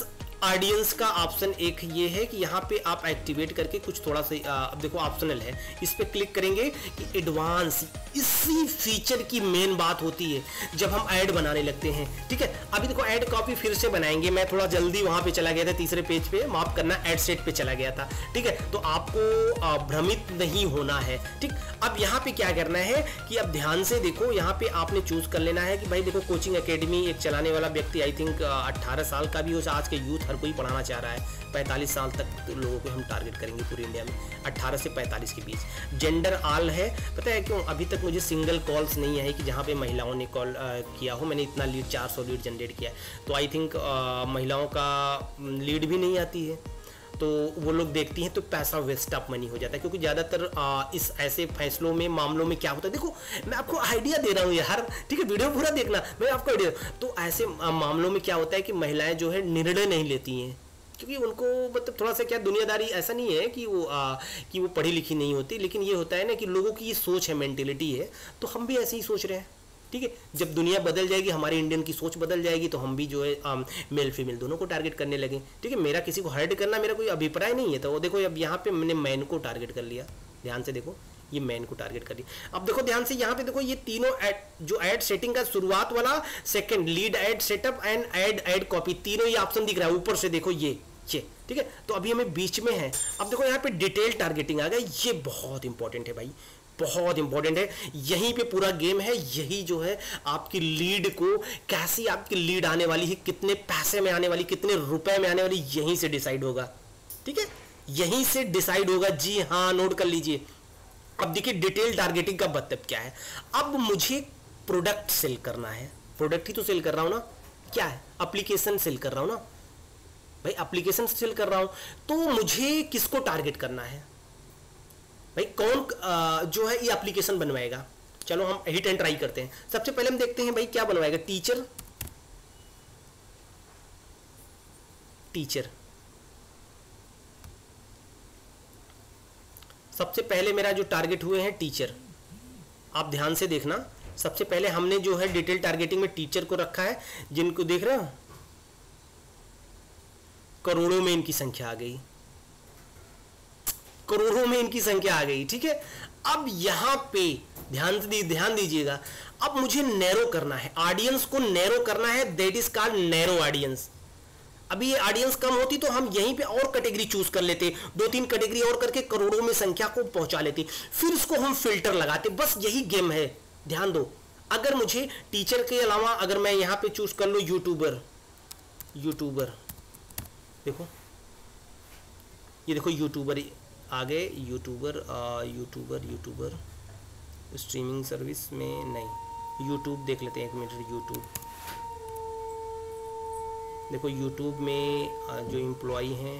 ऑडियंस का ऑप्शन एक ये है कि यहाँ पे आप एक्टिवेट करके कुछ थोड़ा सा अब देखो ऑप्शनल है, इस पे क्लिक करेंगे कि एडवांस। इसी फीचर की मेन बात होती है जब हम ऐड बनाने लगते हैं, ठीक है। अभी देखो ऐड कॉपी फिर से बनाएंगे, मैं थोड़ा जल्दी वहां पे चला गया था, तीसरे पेज पे, माफ करना, ऐड सेट पे चला गया था, ठीक है। तो आपको भ्रमित नहीं होना है, ठीक। अब यहाँ पे क्या करना है कि अब ध्यान से देखो, यहाँ पे आपने चूज कर लेना है कि भाई देखो कोचिंग एकेडमी एक चलाने वाला व्यक्ति, आई थिंक 18 साल का भी हो, आज के यूथ हर कोई पढ़ाना चाह रहा है, 45 साल तक लोगों को हम टारगेट करेंगे पूरे इंडिया में, 18 से 45 के बीच। जेंडर ऑल है, पता है क्यों? अभी तक मुझे सिंगल कॉल्स नहीं है कि जहाँ पे महिलाओं ने कॉल किया हो। मैंने इतना लीड 400 लीड जनरेट किया है, तो आई थिंक महिलाओं का लीड भी नहीं आती है, तो वो लोग देखती हैं तो पैसा वेस्ट ऑफ मनी हो जाता है। क्योंकि ज़्यादातर इस ऐसे फैसलों में, मामलों में क्या होता है, देखो मैं आपको आइडिया दे रहा हूँ यार, ठीक है, वीडियो पूरा देखना, मैं आपको आइडिया। तो ऐसे मामलों में क्या होता है कि महिलाएं जो है निर्णय नहीं लेती हैं, क्योंकि उनको मतलब थोड़ा सा क्या, दुनियादारी ऐसा नहीं है कि वो पढ़ी लिखी नहीं होती, लेकिन ये होता है ना कि लोगों की ये सोच है, मेंटेलिटी है, तो हम भी ऐसे ही सोच रहे हैं, ठीक है। जब दुनिया बदल जाएगी, हमारे इंडियन की सोच बदल जाएगी, तो हम भी जो है मेल फीमेल दोनों को टारगेट करने लगे, ठीक है। मेरा किसी को हर्ट करना मेरा कोई अभिप्राय नहीं है। तो वो देखो अब यहाँ पे मैंने मैन को टारगेट कर लिया, ध्यान से देखो, ये मैन को टारगेट कर लिया। अब देखो ध्यान से, यहाँ पे देखो ये तीनों जो ऐड सेटिंग का शुरुआत वाला, second lead ad setup and ad copy, तीनों ये ऑप्शन दिख रहा है ऊपर से, देखो ये, ठीक है। तो अभी हमें बीच में है। अब देखो यहाँ पे डिटेल टारगेटिंग आ गया, ये बहुत इंपॉर्टेंट है भाई, बहुत इंपॉर्टेंट है। यहीं पे पूरा गेम है, यही जो है आपकी लीड को, कैसी आपकी लीड आने वाली है, कितने पैसे में आने वाली, कितने रुपए में आने वाली, यहीं से डिसाइड होगा, ठीक है, यहीं से डिसाइड होगा। जी हाँ, नोट कर लीजिए। अब देखिए डिटेल टारगेटिंग का मतलब क्या है। अब मुझे प्रोडक्ट सेल करना है, प्रोडक्ट ही तो सेल कर रहा हूं ना, क्या है, एप्लीकेशन सेल कर रहा हूं ना भाई, एप्लीकेशन सेल कर रहा हूं, तो मुझे किसको टारगेट करना है भाई, कौन जो है ये एप्लीकेशन बनवाएगा। चलो हम हिट एंड ट्राई करते हैं। सबसे पहले हम देखते हैं भाई क्या बनवाएगा, टीचर, टीचर। सबसे पहले मेरा जो टारगेट हुए हैं टीचर, आप ध्यान से देखना। सबसे पहले हमने जो है डिटेल टारगेटिंग में टीचर को रखा है, जिनको देख रहे हो करोड़ों में इनकी संख्या आ गई, करोड़ों में इनकी संख्या आ गई, ठीक है। अब यहां पे ध्यान दीजिएगा, अब मुझे नैरो करना है, ऑडियंस को नैरो करना है, that is called narrow audience. अभी ये ऑडियंस कम होती तो हम यहीं पे और कैटेगरी चूज कर लेते, 2-3 कैटेगरी और करके करोड़ों में संख्या को पहुंचा लेते, फिर इसको हम फिल्टर लगाते, बस यही गेम है। ध्यान दो, अगर मुझे टीचर के अलावा अगर मैं यहां पे चूज कर लूं यूट्यूबर, यूट्यूबर देखो, ये देखो यूट्यूबर आ गए, यूट्यूबर यूट्यूबर स्ट्रीमिंग सर्विस में नहीं, यूट्यूब देख लेते हैं, एक मिनट, यूट्यूब देखो, यूट्यूब में जो एम्प्लॉई हैं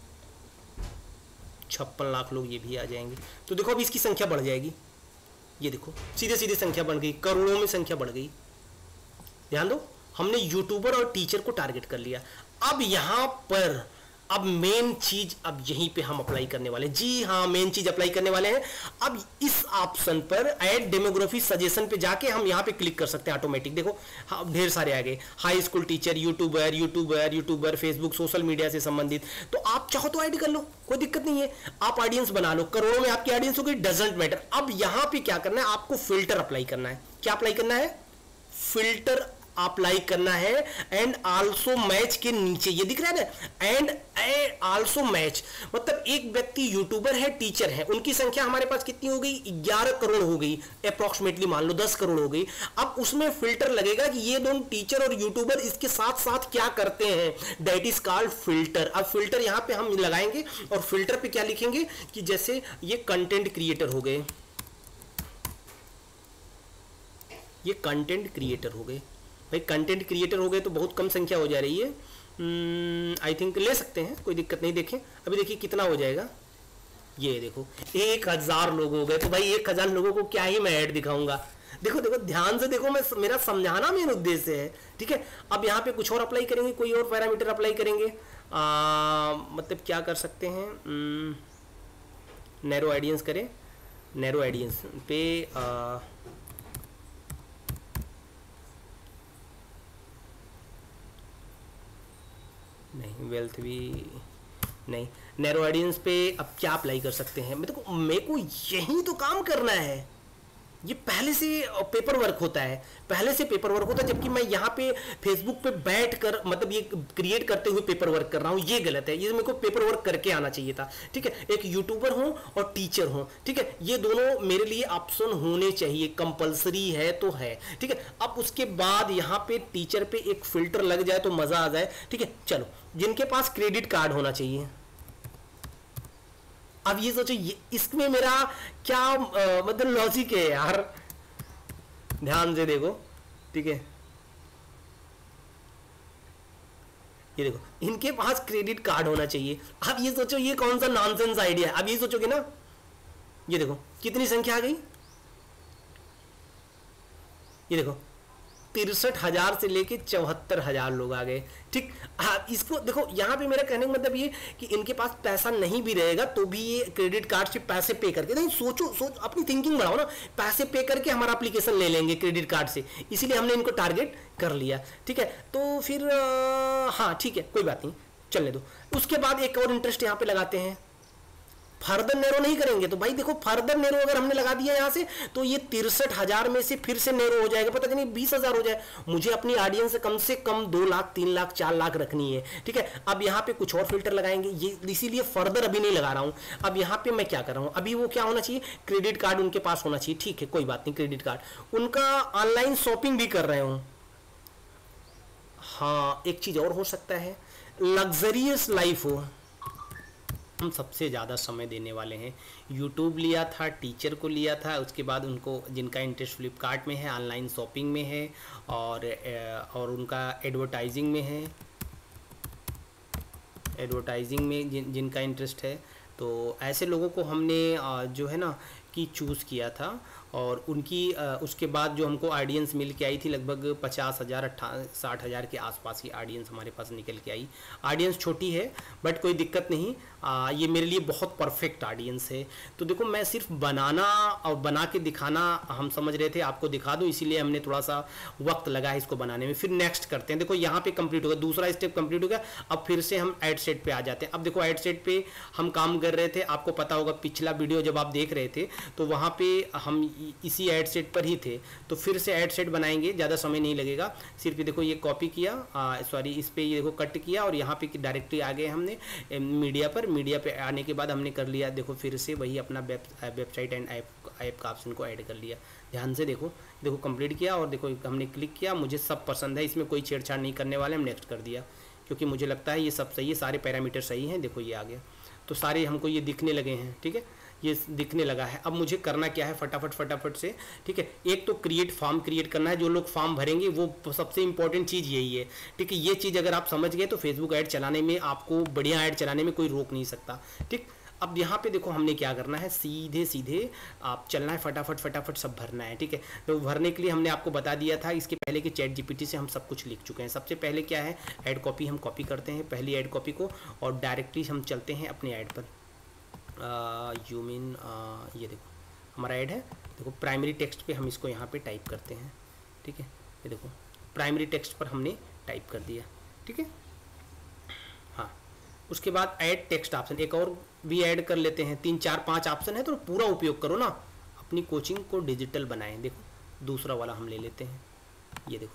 56 लाख लोग, ये भी आ जाएंगे। तो देखो अभी इसकी संख्या बढ़ जाएगी, ये देखो सीधे सीधे संख्या बढ़ गई, करोड़ों में संख्या बढ़ गई। ध्यान दो, हमने यूट्यूबर और टीचर को टारगेट कर लिया। अब यहां पर अब मेन चीज अब यहीं पे हम अप्लाई करने वाले हैं। जी हाँ, मेन चीज अप्लाई करने वाले हैं। अब इस ऑप्शन पर ऐड डेमोग्राफी सजेशन पे जाके हम यहां पे क्लिक कर सकते हैं ऑटोमेटिक। देखो हाँ, ढेर सारे आ गए, high school teacher, YouTuber, Facebook, social media से संबंधित। तो आप चाहो तो ऐड कर लो, कोई दिक्कत नहीं है, आप ऑडियंस बना लो, करोड़ों में आपकी ऑडियंस हो गई, डजंट मैटर। अब यहां पे क्या करना है, आपको फिल्टर अप्लाई करना है। क्या अप्लाई करना है, फिल्टर अप्लाई करना है। एंड आल्सो मैच के नीचे ये दिख रहा है ना, एंड आल्सो मैच, मतलब एक व्यक्ति यूट्यूबर है, टीचर है, उनकी संख्या हमारे पास कितनी हो गई, 11 करोड़ हो गई अप्रोक्सीमेटली, मान लो 10 करोड़ हो गई। अब उसमें फिल्टर लगेगा कि ये दोनों टीचर और यूट्यूबर इसके साथ साथ क्या करते हैं, दैट इज कॉल्ड फिल्टर। अब फिल्टर यहां पे हम लगाएंगे और फिल्टर पे क्या लिखेंगे कि जैसे ये कंटेंट क्रिएटर हो गए, ये कंटेंट क्रिएटर हो गए भाई, कंटेंट क्रिएटर हो गए तो बहुत कम संख्या हो जा रही है, आई थिंक ले सकते हैं, कोई दिक्कत नहीं। देखें अभी, देखिए कितना हो जाएगा, ये देखो 1000 लोग हो गए। तो भाई 1000 लोगों को क्या ही मैं ऐड दिखाऊंगा। देखो देखो ध्यान से देखो, मैं मेरा समझाना मेन उद्देश्य है, ठीक है। अब यहाँ पे कुछ और अप्लाई करेंगे, कोई और पैरामीटर अप्लाई करेंगे, मतलब क्या कर सकते हैं, नैरो ऑडियंस करें, नैरो ऑडियंस पे नहीं, वेल्थ भी नहीं, नैरो ऑडियंस पे अब क्या अप्लाई कर सकते हैं? मेरे को यही तो काम करना है। ये पहले से पेपर वर्क होता है, पहले से पेपर वर्क होता है, जबकि मैं यहाँ पे फेसबुक पे बैठ कर मतलब ये क्रिएट करते हुए पेपर वर्क कर रहा हूँ। ये गलत है, ये मेरे को पेपर वर्क करके आना चाहिए था। ठीक है, एक यूट्यूबर हूँ और टीचर हूँ। ठीक है, ये दोनों मेरे लिए ऑप्शन होने चाहिए, कंपलसरी है तो है। ठीक है, अब उसके बाद यहाँ पे टीचर पे एक फिल्टर लग जाए तो मजा आ जाए। ठीक है, चलो, जिनके पास क्रेडिट कार्ड होना चाहिए। अब ये सोचो, ये इसमें मेरा क्या मतलब लॉजिक है यार, ध्यान से देखो। ठीक है, ये देखो, इनके पास क्रेडिट कार्ड होना चाहिए। अब ये सोचो, ये कौन सा नॉनसेंस आइडिया है? अब ये सोचोगे ना, ये देखो कितनी संख्या आ गई, ये देखो 63,000 से लेके 74,000 लोग आ गए। ठीक, इसको देखो, यहाँ पे मेरा कहने का मतलब ये कि इनके पास पैसा नहीं भी रहेगा तो भी ये क्रेडिट कार्ड से पैसे पे करके, नहीं सोचो, अपनी थिंकिंग बढ़ाओ ना, पैसे पे करके हमारा एप्लीकेशन ले लेंगे क्रेडिट कार्ड से, इसीलिए हमने इनको टारगेट कर लिया। ठीक है, तो फिर हाँ ठीक है, कोई बात नहीं, चलने दो। उसके बाद एक और इंटरेस्ट यहाँ पे लगाते हैं, फर्दर नैरो नहीं करेंगे तो भाई देखो, फर्दर नैरो अगर हमने लगा दिया यहां से तो ये 63,000 में से फिर से नैरो हो जाएगा, पता नहीं 20,000 हो जाए। मुझे अपनी ऑडियंस से कम 2 लाख 3 लाख 4 लाख रखनी है। ठीक है, अब यहाँ पे कुछ और फिल्टर लगाएंगे, ये इसीलिए फर्दर अभी नहीं लगा रहा हूँ। अब यहाँ पे मैं क्या कर रहा हूँ, अभी वो क्या होना चाहिए, क्रेडिट कार्ड उनके पास होना चाहिए। ठीक है, कोई बात नहीं, क्रेडिट कार्ड, उनका ऑनलाइन शॉपिंग भी कर रहे हो। हाँ, एक चीज और हो सकता है, लग्जरियस लाइफ हो। हम सबसे ज़्यादा समय देने वाले हैं। यूट्यूब लिया था, टीचर को लिया था, उसके बाद उनको जिनका इंटरेस्ट फ्लिपकार्ट में है, ऑनलाइन शॉपिंग में है, और उनका एडवर्टाइजिंग में है, एडवर्टाइजिंग में जिनका इंटरेस्ट है, तो ऐसे लोगों को हमने जो है ना कि चूज़ किया था। और उनकी उसके बाद जो हमको ऑडियंस मिल के आई थी लगभग 50,000 60,000 के आसपास की ऑडियंस हमारे पास निकल के आई। ऑडियंस छोटी है बट कोई दिक्कत नहीं, ये मेरे लिए बहुत परफेक्ट ऑडियंस है। तो देखो, मैं सिर्फ बनाना और बना के दिखाना हम समझ रहे थे, आपको दिखा दूं, इसीलिए हमने थोड़ा सा वक्त लगा है इसको बनाने में। फिर नेक्स्ट करते हैं, देखो यहाँ पे कंप्लीट हो गया, दूसरा स्टेप कंप्लीट हो गया। अब फिर से हम एड सेट पे आ जाते हैं। अब देखो, एड सेट पे हम काम कर रहे थे, आपको पता होगा पिछला वीडियो जब आप देख रहे थे तो वहाँ पे हम इसी एड सेट पर ही थे। तो फिर से एड सेट बनाएंगे, ज़्यादा समय नहीं लगेगा। सिर्फ देखो, ये कॉपी किया, सॉरी इस पर ये देखो कट किया, और यहाँ पे डायरेक्टली आ गए हमने मीडिया पर। मीडिया पे आने के बाद हमने कर लिया, देखो फिर से वही अपना वेबसाइट एंड ऐप का ऑप्शन को ऐड कर लिया। ध्यान से देखो, कंप्लीट किया, और देखो हमने क्लिक किया, मुझे सब पसंद है, इसमें कोई छेड़छाड़ नहीं करने वाले, हम नेक्स्ट कर दिया, क्योंकि मुझे लगता है ये सब सही है, सारे पैरामीटर सही हैं। देखो ये आ गया, तो सारे हमको ये दिखने लगे हैं। ठीक है, ये दिखने लगा है। अब मुझे करना क्या है, फटाफट से, ठीक है, एक तो फॉर्म क्रिएट करना है। जो लोग फॉर्म भरेंगे वो सबसे इंपॉर्टेंट चीज़ यही है। ठीक है, ये चीज़ अगर आप समझ गए तो फेसबुक ऐड चलाने में, आपको बढ़िया ऐड चलाने में कोई रोक नहीं सकता। ठीक, अब यहाँ पे देखो हमने क्या करना है, सीधे आप चलना है, फटाफट सब भरना है। ठीक है, तो भरने के लिए हमने आपको बता दिया था, इसके पहले कि चैट जीपीटी से हम सब कुछ लिख चुके हैं। सबसे पहले क्या है, ऐड कॉपी हम कॉपी करते हैं, पहली ऐड कॉपी को, और डायरेक्टली हम चलते हैं अपने ऐड पर। ये देखो हमारा ऐड है, देखो प्राइमरी टेक्स्ट पे हम इसको यहाँ पे टाइप करते हैं। ठीक है, ये देखो प्राइमरी टेक्स्ट पर हमने टाइप कर दिया। ठीक है, हाँ, उसके बाद ऐड टेक्स्ट ऑप्शन एक और भी ऐड कर लेते हैं। 3 4 5 ऑप्शन है, तो पूरा उपयोग करो ना, अपनी कोचिंग को डिजिटल बनाएं। देखो दूसरा वाला हम ले लेते हैं, ये देखो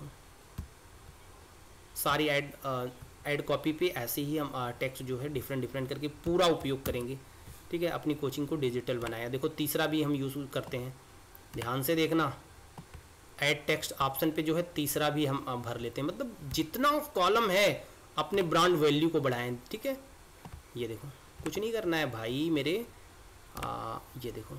सारी ऐड कॉपी पे ऐसे ही हम टेक्स्ट जो है डिफरेंट करके पूरा उपयोग करेंगे। ठीक है, अपनी कोचिंग को डिजिटल बनाया। देखो तीसरा भी हम यूज़ करते हैं, ध्यान से देखना, ऐड टेक्स्ट ऑप्शन पे जो है तीसरा भी हम भर लेते हैं। मतलब जितना कॉलम है अपने ब्रांड वैल्यू को बढ़ाएं। ठीक है, ये देखो कुछ नहीं करना है भाई मेरे, ये देखो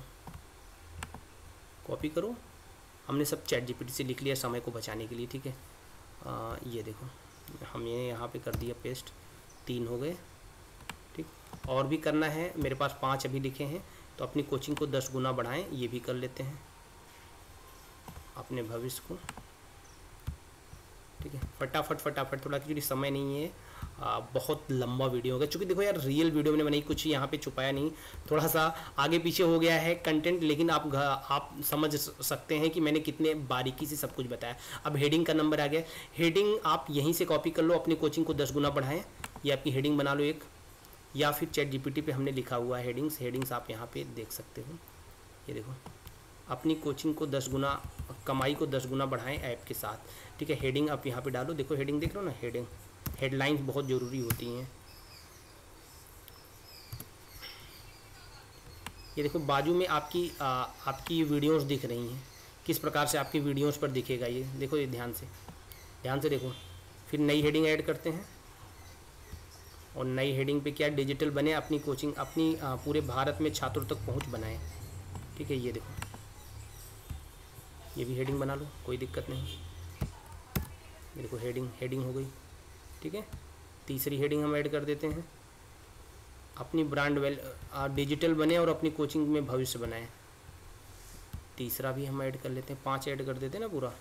कॉपी करो, हमने सब चैट जीपीटी से लिख लिया समय को बचाने के लिए। ठीक है, ये देखो हमने यहाँ पे कर दिया पेस्ट, 3 हो गए। ठीक, और भी करना है, मेरे पास 5 अभी लिखे हैं, तो अपनी कोचिंग को 10 गुना बढ़ाएं, ये भी कर लेते हैं अपने भविष्य को। ठीक है, फटाफट थोड़ा, क्योंकि समय नहीं है, बहुत लंबा वीडियो होगा। चूँकि देखो यार, रियल वीडियो में मैंने कुछ यहाँ पे छुपाया नहीं, थोड़ा सा आगे पीछे हो गया है कंटेंट, लेकिन आप समझ सकते हैं कि मैंने कितने बारीकी से सब कुछ बताया। अब हेडिंग का नंबर आ गया, हेडिंग आप यहीं से कॉपी कर लो, अपनी कोचिंग को 10 गुना बढ़ाएं, ये आपकी हेडिंग बना लो एक, या फिर चैट जीपीटी पे हमने लिखा हुआ है हेडिंग्स आप यहाँ पे देख सकते हो। ये देखो, अपनी कोचिंग को 10 गुना, कमाई को 10 गुना बढ़ाएं ऐप के साथ, ठीक है। हेडिंग आप यहाँ पे डालो, देखो हेडिंग देख रहे हो ना, हेडिंग, हेडलाइंस बहुत ज़रूरी होती हैं। ये देखो बाजू में आपकी वीडियोस दिख रही हैं, किस प्रकार से आपकी वीडियोस पर दिखेगा ये देखो, ये ध्यान से देखो। फिर नई हेडिंग ऐड करते हैं, और नई हेडिंग पे क्या, डिजिटल बने, अपनी कोचिंग अपनी पूरे भारत में छात्रों तक पहुंच बनाएं, ठीक है। ये देखो, ये भी हेडिंग बना लो, कोई दिक्कत नहीं। ये देखो हेडिंग हो गई, ठीक है। तीसरी हेडिंग हम ऐड कर देते हैं, अपनी ब्रांड डिजिटल बने और अपनी कोचिंग में भविष्य बनाएं। तीसरा भी हम ऐड कर लेते हैं, 5 ऐड कर देते हैं ना पूरा।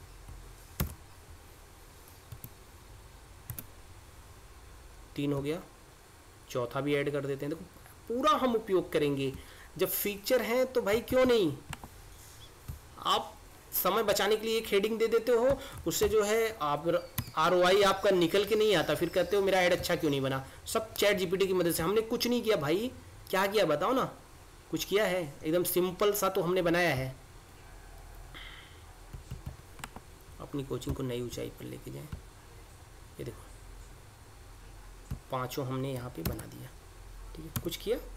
तीन हो गया, चौथा भी ऐड कर देते हैं। देखो पूरा हम उपयोग करेंगे, जब फीचर हैं तो भाई क्यों नहीं। आप समय बचाने के लिए एक हेडिंग दे देते हो, उससे जो है आप ROI आपका निकल के नहीं आता, फिर कहते हो मेरा ऐड अच्छा क्यों नहीं बना। सब चैट जीपीटी की मदद से। हमने कुछ नहीं किया भाई, क्या किया बताओ ना, कुछ किया है? एकदम सिंपल सा तो हमने बनाया है। अपनी कोचिंग को नई ऊंचाई पर लेके जाएं। ये देखो 5 हमने यहाँ पे बना दिया, ठीक है। कुछ किया,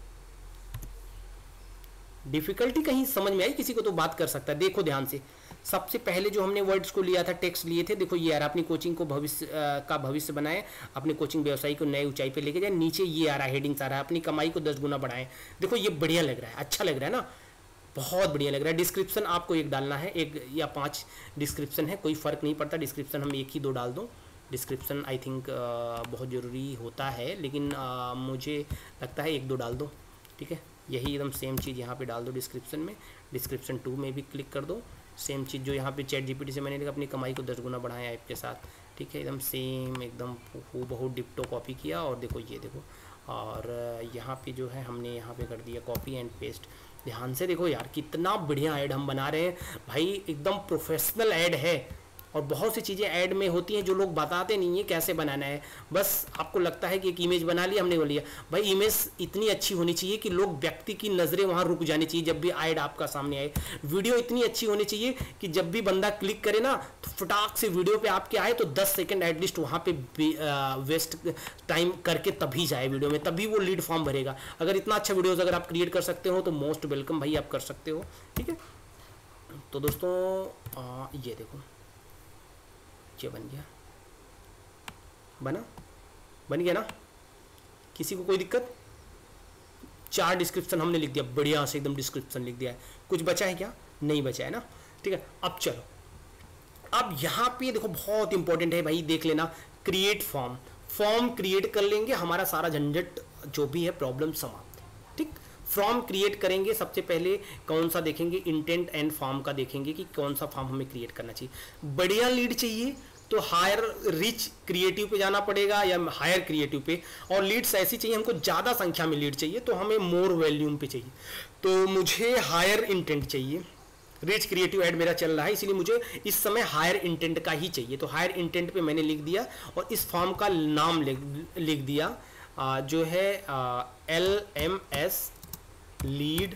डिफिकल्टी कहीं समझ में आई किसी को तो बात कर सकता है। देखो ध्यान से, सबसे पहले जो हमने वर्ड्स को लिया था, टेक्स्ट लिए थे, देखो ये आ रहा, अपनी कोचिंग को भविष्य बनाए, अपने कोचिंग व्यवसाय को नए ऊंचाई पे लेके जाए। नीचे ये आ रहा है, हेडिंग्स आ रहा है, अपनी कमाई को 10 गुना बढ़ाएं। देखो ये बढ़िया लग रहा है, अच्छा लग रहा है ना, बहुत बढ़िया लग रहा है। डिस्क्रिप्शन आपको एक डालना है, 1 या 5 डिस्क्रिप्शन है, कोई फ़र्क नहीं पड़ता। डिस्क्रिप्शन हम 1 ही 2 डाल दो। डिस्क्रिप्शन आई थिंक बहुत ज़रूरी होता है, लेकिन मुझे लगता है 1-2 डाल दो, ठीक है। यही एकदम सेम चीज़ यहाँ पे डाल दो डिस्क्रिप्शन में। डिस्क्रिप्शन 2 में भी क्लिक कर दो, सेम चीज़ जो यहाँ पे चैट जीपीटी से मैंने लिखा, अपनी कमाई को 10 गुना बढ़ाया ऐप के साथ, ठीक है। एकदम सेम, एकदम हूबहू डिप्टो कॉपी किया, और देखो ये देखो, और यहाँ पे जो है हमने यहाँ पे कर दिया कॉपी एंड पेस्ट। ध्यान से देखो यार, कितना बढ़िया ऐड हम बना रहे हैं भाई, एकदम प्रोफेशनल ऐड है। और बहुत सी चीज़ें ऐड में होती हैं जो लोग बताते नहीं है कैसे बनाना है, बस आपको लगता है कि एक इमेज बना लिया हमने, बोलिए भाई इमेज इतनी अच्छी होनी चाहिए कि लोग, व्यक्ति की नज़रें वहाँ रुक जानी चाहिए जब भी ऐड आपका सामने आए। वीडियो इतनी अच्छी होनी चाहिए कि जब भी बंदा क्लिक करे ना, तो फटाक से वीडियो पे आपके आए तो 10 सेकंड एटलीस्ट वहाँ पे वेस्ट टाइम करके तभी जाए वीडियो में, तभी वो लीड फॉर्म भरेगा। अगर इतना अच्छा वीडियोज़ अगर आप क्रिएट कर सकते हो तो मोस्ट वेलकम भाई, आप कर सकते हो, ठीक है। तो दोस्तों ये देखो, ये बन गया, बन गया ना, किसी को कोई दिक्कत? 4 डिस्क्रिप्शन हमने लिख दिया, बढ़िया से एकदम डिस्क्रिप्शन लिख दिया है। कुछ बचा है क्या? नहीं बचा है ना, ठीक है। अब चलो, अब यहाँ पे देखो बहुत इंपॉर्टेंट है भाई, देख लेना, क्रिएट फॉर्म क्रिएट कर लेंगे, हमारा सारा झंझट जो भी है प्रॉब्लम समाप्त, ठीक। फॉर्म क्रिएट करेंगे, सबसे पहले कौन सा देखेंगे, इंटेंट एंड फॉर्म का देखेंगे कि कौन सा फॉर्म हमें क्रिएट करना चाहिए। बढ़िया लीड चाहिए तो हायर रिच क्रिएटिव पे जाना पड़ेगा, या हायर क्रिएटिव पे। और लीड्स ऐसी चाहिए, हमको ज़्यादा संख्या में लीड चाहिए तो हमें मोर वॉल्यूम पे चाहिए, तो मुझे हायर इंटेंट चाहिए। रिच क्रिएटिव ऐड मेरा चल रहा है, इसलिए मुझे इस समय हायर इंटेंट का ही चाहिए। तो हायर इंटेंट पे मैंने लिख दिया, और इस फॉर्म का नाम लिख दिया जो है LMS लीड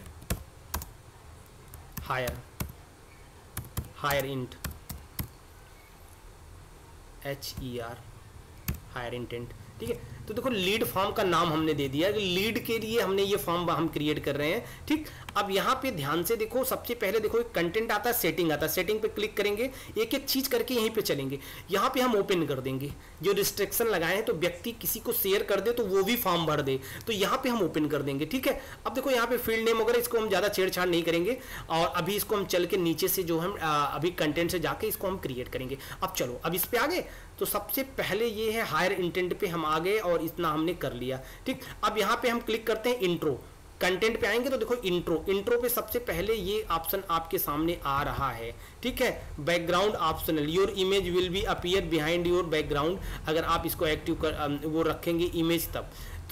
हायर इंट, HER हायर इंटेंट, ठीक है। तो देखो लीड फॉर्म का नाम हमने दे दिया, लीड के लिए हमने ये फॉर्म हम क्रिएट कर रहे हैं, ठीक। अब यहाँ पे ध्यान से देखो, सबसे पहले देखो एक कंटेंट आता है, सेटिंग आता है, सेटिंग पे क्लिक करेंगे, एक एक चीज करके यहीं पे चलेंगे। यहाँ पे हम ओपन कर देंगे, जो रिस्ट्रिक्शन लगाए हैं, तो व्यक्ति किसी को शेयर कर दे तो वो भी फॉर्म भर दे, तो यहाँ पे हम ओपन कर देंगे, ठीक है। अब देखो यहाँ पे फील्ड नेम वगैरह इसको हम ज़्यादा छेड़छाड़ नहीं करेंगे, और अभी इसको हम चल के नीचे से जो हम अभी कंटेंट से जाके इसको हम क्रिएट करेंगे। अब चलो, अब इस पे आ गए, तो सबसे पहले ये है हायर इंटेंट पे हम आ गए, और इतना हमने कर लिया, ठीक। अब यहाँ पे हम क्लिक करते हैं इंट्रो, कंटेंट पे आएंगे तो देखो इंट्रो पे सबसे पहले ये ऑप्शन आपके सामने आ रहा है, ठीक है। Background optional, your image will be appear behind your background, अगर आप इसको एक्टिव कर वो रखेंगे इमेज तब,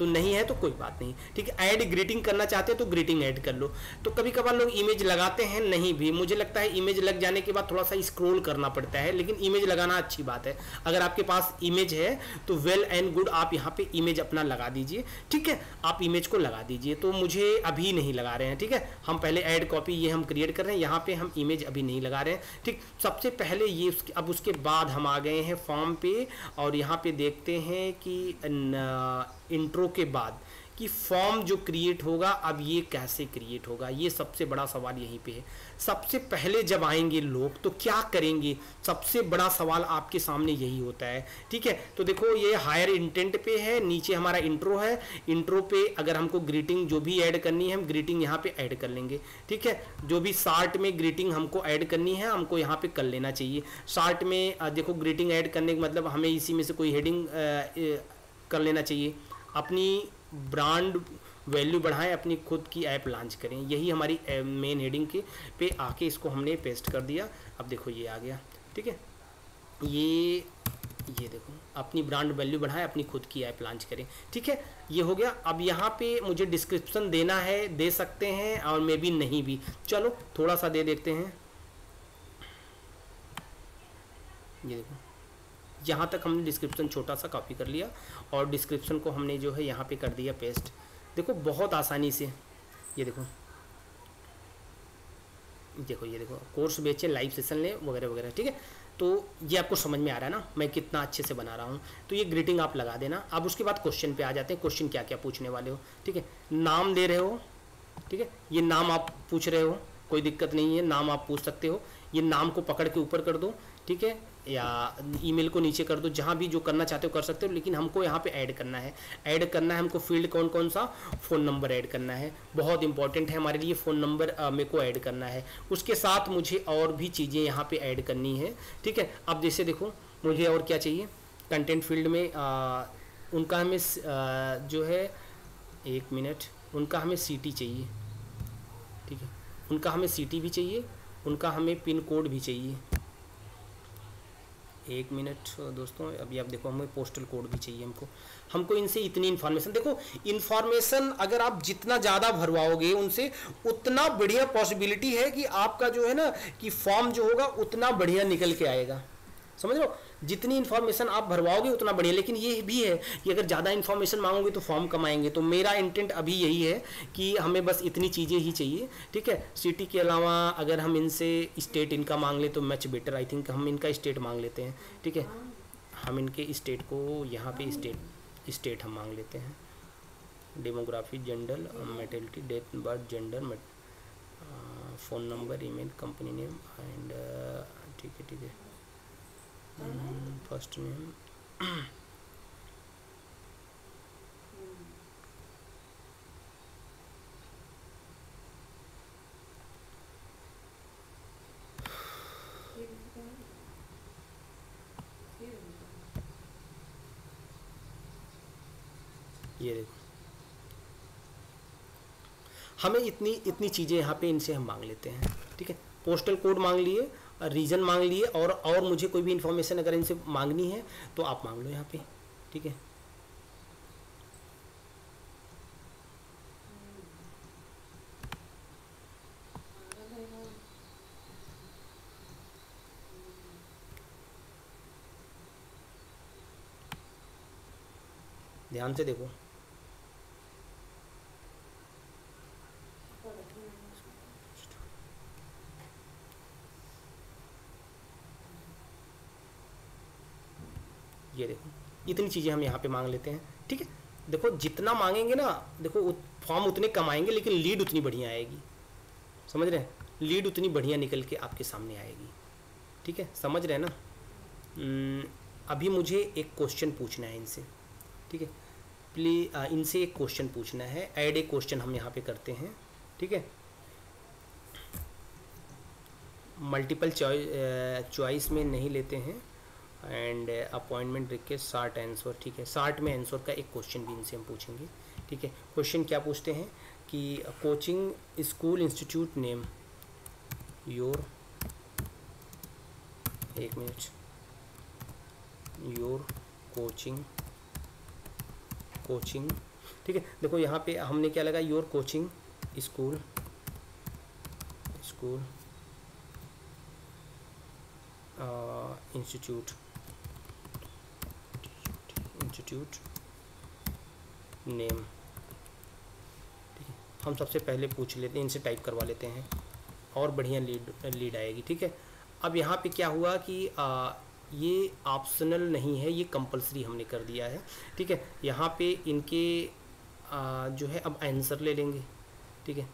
तो नहीं है तो कोई बात नहीं, ठीक है। ऐड ग्रीटिंग करना चाहते हैं तो ग्रीटिंग ऐड कर लो। तो कभी कभार लोग इमेज लगाते हैं नहीं भी, मुझे लगता है इमेज लग जाने के बाद थोड़ा सा स्क्रॉल करना पड़ता है, लेकिन इमेज लगाना अच्छी बात है। अगर आपके पास इमेज है तो वेल एंड गुड, आप यहाँ पे इमेज अपना लगा दीजिए, ठीक है। आप इमेज को लगा दीजिए, तो मुझे अभी नहीं लगा रहे हैं, ठीक है। हम पहले ऐड कॉपी ये हम क्रिएट कर रहे हैं, यहाँ पे हम इमेज अभी नहीं लगा रहे हैं, ठीक। सबसे पहले ये अब उसके बाद हम आ गए हैं फॉर्म पे, और यहाँ पे देखते हैं कि इंट्रो के बाद कि फॉर्म जो क्रिएट होगा अब ये कैसे क्रिएट होगा, ये सबसे बड़ा सवाल यहीं पे है। सबसे पहले जब आएंगे लोग तो क्या करेंगे, सबसे बड़ा सवाल आपके सामने यही होता है, ठीक है। तो देखो ये हायर इंटेंट पे है, नीचे हमारा इंट्रो है। इंट्रो पे अगर हमको ग्रीटिंग जो भी ऐड करनी है हम ग्रीटिंग यहाँ पे ऐड कर लेंगे, ठीक है। जो भी शार्ट में ग्रीटिंग हमको ऐड करनी है हमको यहाँ पे कर लेना चाहिए। शार्ट में देखो ग्रीटिंग ऐड करने का मतलब हमें इसी में से कोई हेडिंग कर लेना चाहिए। अपनी ब्रांड वैल्यू बढ़ाएं, अपनी खुद की ऐप लॉन्च करें, यही हमारी मेन हेडिंग के पे आके इसको हमने पेस्ट कर दिया। अब देखो ये आ गया, ठीक है। ये देखो अपनी ब्रांड वैल्यू बढ़ाएं, अपनी खुद की ऐप लॉन्च करें, ठीक है। ये हो गया। अब यहाँ पे मुझे डिस्क्रिप्शन देना है, दे सकते हैं और मे बी नहीं भी, चलो थोड़ा सा दे देखते हैं। ये देखो यहाँ तक हमने डिस्क्रिप्शन छोटा सा कॉपी कर लिया और डिस्क्रिप्शन को हमने जो है यहाँ पे कर दिया पेस्ट। देखो बहुत आसानी से, ये देखो ये देखो कोर्स बेचे, लाइव सेशन ले वगैरह वगैरह, ठीक है। तो ये आपको समझ में आ रहा है ना मैं कितना अच्छे से बना रहा हूँ। तो ये ग्रीटिंग आप लगा देना। अब उसके बाद क्वेश्चन पे आ जाते हैं, क्वेश्चन क्या क्या पूछने वाले हो, ठीक है। नाम दे रहे हो, ठीक है, ये नाम आप पूछ रहे हो, कोई दिक्कत नहीं है, नाम आप पूछ सकते हो। ये नाम को पकड़ के ऊपर कर दो, ठीक है, या ईमेल को नीचे कर दो, जहाँ भी जो करना चाहते हो कर सकते हो। लेकिन हमको यहाँ पे ऐड करना है, हमको फील्ड कौन कौन सा, फ़ोन नंबर ऐड करना है, बहुत इंपॉर्टेंट है हमारे लिए, फ़ोन नंबर मेरे को ऐड करना है। उसके साथ मुझे और भी चीज़ें यहाँ पे ऐड करनी है, ठीक है। अब जैसे देखो मुझे और क्या चाहिए, कंटेंट फील्ड में उनका हमें जो है 1 मिनट, उनका हमें सिटी चाहिए, ठीक है, उनका हमें सिटी भी चाहिए, उनका हमें पिन कोड भी चाहिए। 1 मिनट दोस्तों, अभी आप देखो हमें पोस्टल कोड भी चाहिए हमको इनसे इतनी इन्फॉर्मेशन। देखो इन्फॉर्मेशन अगर आप जितना ज़्यादा भरवाओगे उनसे उतना बढ़िया पॉसिबिलिटी है कि आपका जो है ना कि फॉर्म जो होगा उतना बढ़िया निकल के आएगा, समझ लो। जितनी इन्फॉर्मेशन आप भरवाओगे उतना बढ़िया। लेकिन ये भी है कि अगर ज़्यादा इन्फॉर्मेशन मांगोगे तो फॉर्म कम आएंगे। तो मेरा इंटेंट अभी यही है कि हमें बस इतनी चीज़ें ही चाहिए, ठीक है। सिटी के अलावा अगर हम इनसे स्टेट इनका मांग ले तो मच बेटर, आई थिंक हम इनका स्टेट मांग लेते हैं, ठीक है। हम इनके स्टेट को यहाँ पे स्टेट हम मांग लेते हैं। Demography, gender, maternity, date birth, gender, phone number, email, company name and ठीक है फर्स्ट नेम, ये देखो हमें इतनी चीज़ें यहाँ पे इनसे हम मांग लेते हैं, ठीक है। पोस्टल कोड मांग लिए, रीजन मांग लिए, और मुझे कोई भी इन्फॉर्मेशन अगर इनसे मांगनी है तो आप मांग लो यहाँ पे, ठीक है। ध्यान से देखो, ये देखो इतनी चीज़ें हम यहाँ पे मांग लेते हैं, ठीक है। देखो जितना मांगेंगे ना, देखो फॉर्म उतने कम आएंगे लेकिन लीड उतनी बढ़िया आएगी, समझ रहे हैं। लीड उतनी बढ़िया निकल के आपके सामने आएगी, ठीक है, समझ रहे हैं ना। अभी मुझे एक क्वेश्चन पूछना है इनसे, ठीक है। प्लीज इनसे एक क्वेश्चन पूछना है। ऐड ए क्वेश्चन हम यहाँ पे करते हैं, ठीक है। मल्टीपल चॉइस में नहीं लेते हैं। And appointment request, short answer, ठीक है। शार्ट में आंसर का एक क्वेश्चन भी इनसे हम पूछेंगे, ठीक है। क्वेश्चन क्या पूछते हैं कि coaching school institute name your, 1 minute, your coaching ठीक है। देखो यहाँ पे हमने क्या लगा, your coaching school institute name, ठीक है। हम सबसे पहले पूछ लेते हैं, इनसे टाइप करवा लेते हैं और बढ़िया लीड आएगी, ठीक है। अब यहाँ पे क्या हुआ कि ये ऑप्शनल नहीं है, ये कंपलसरी हमने कर दिया है, ठीक है। यहाँ पे इनके जो है अब आंसर ले लेंगे, ठीक है।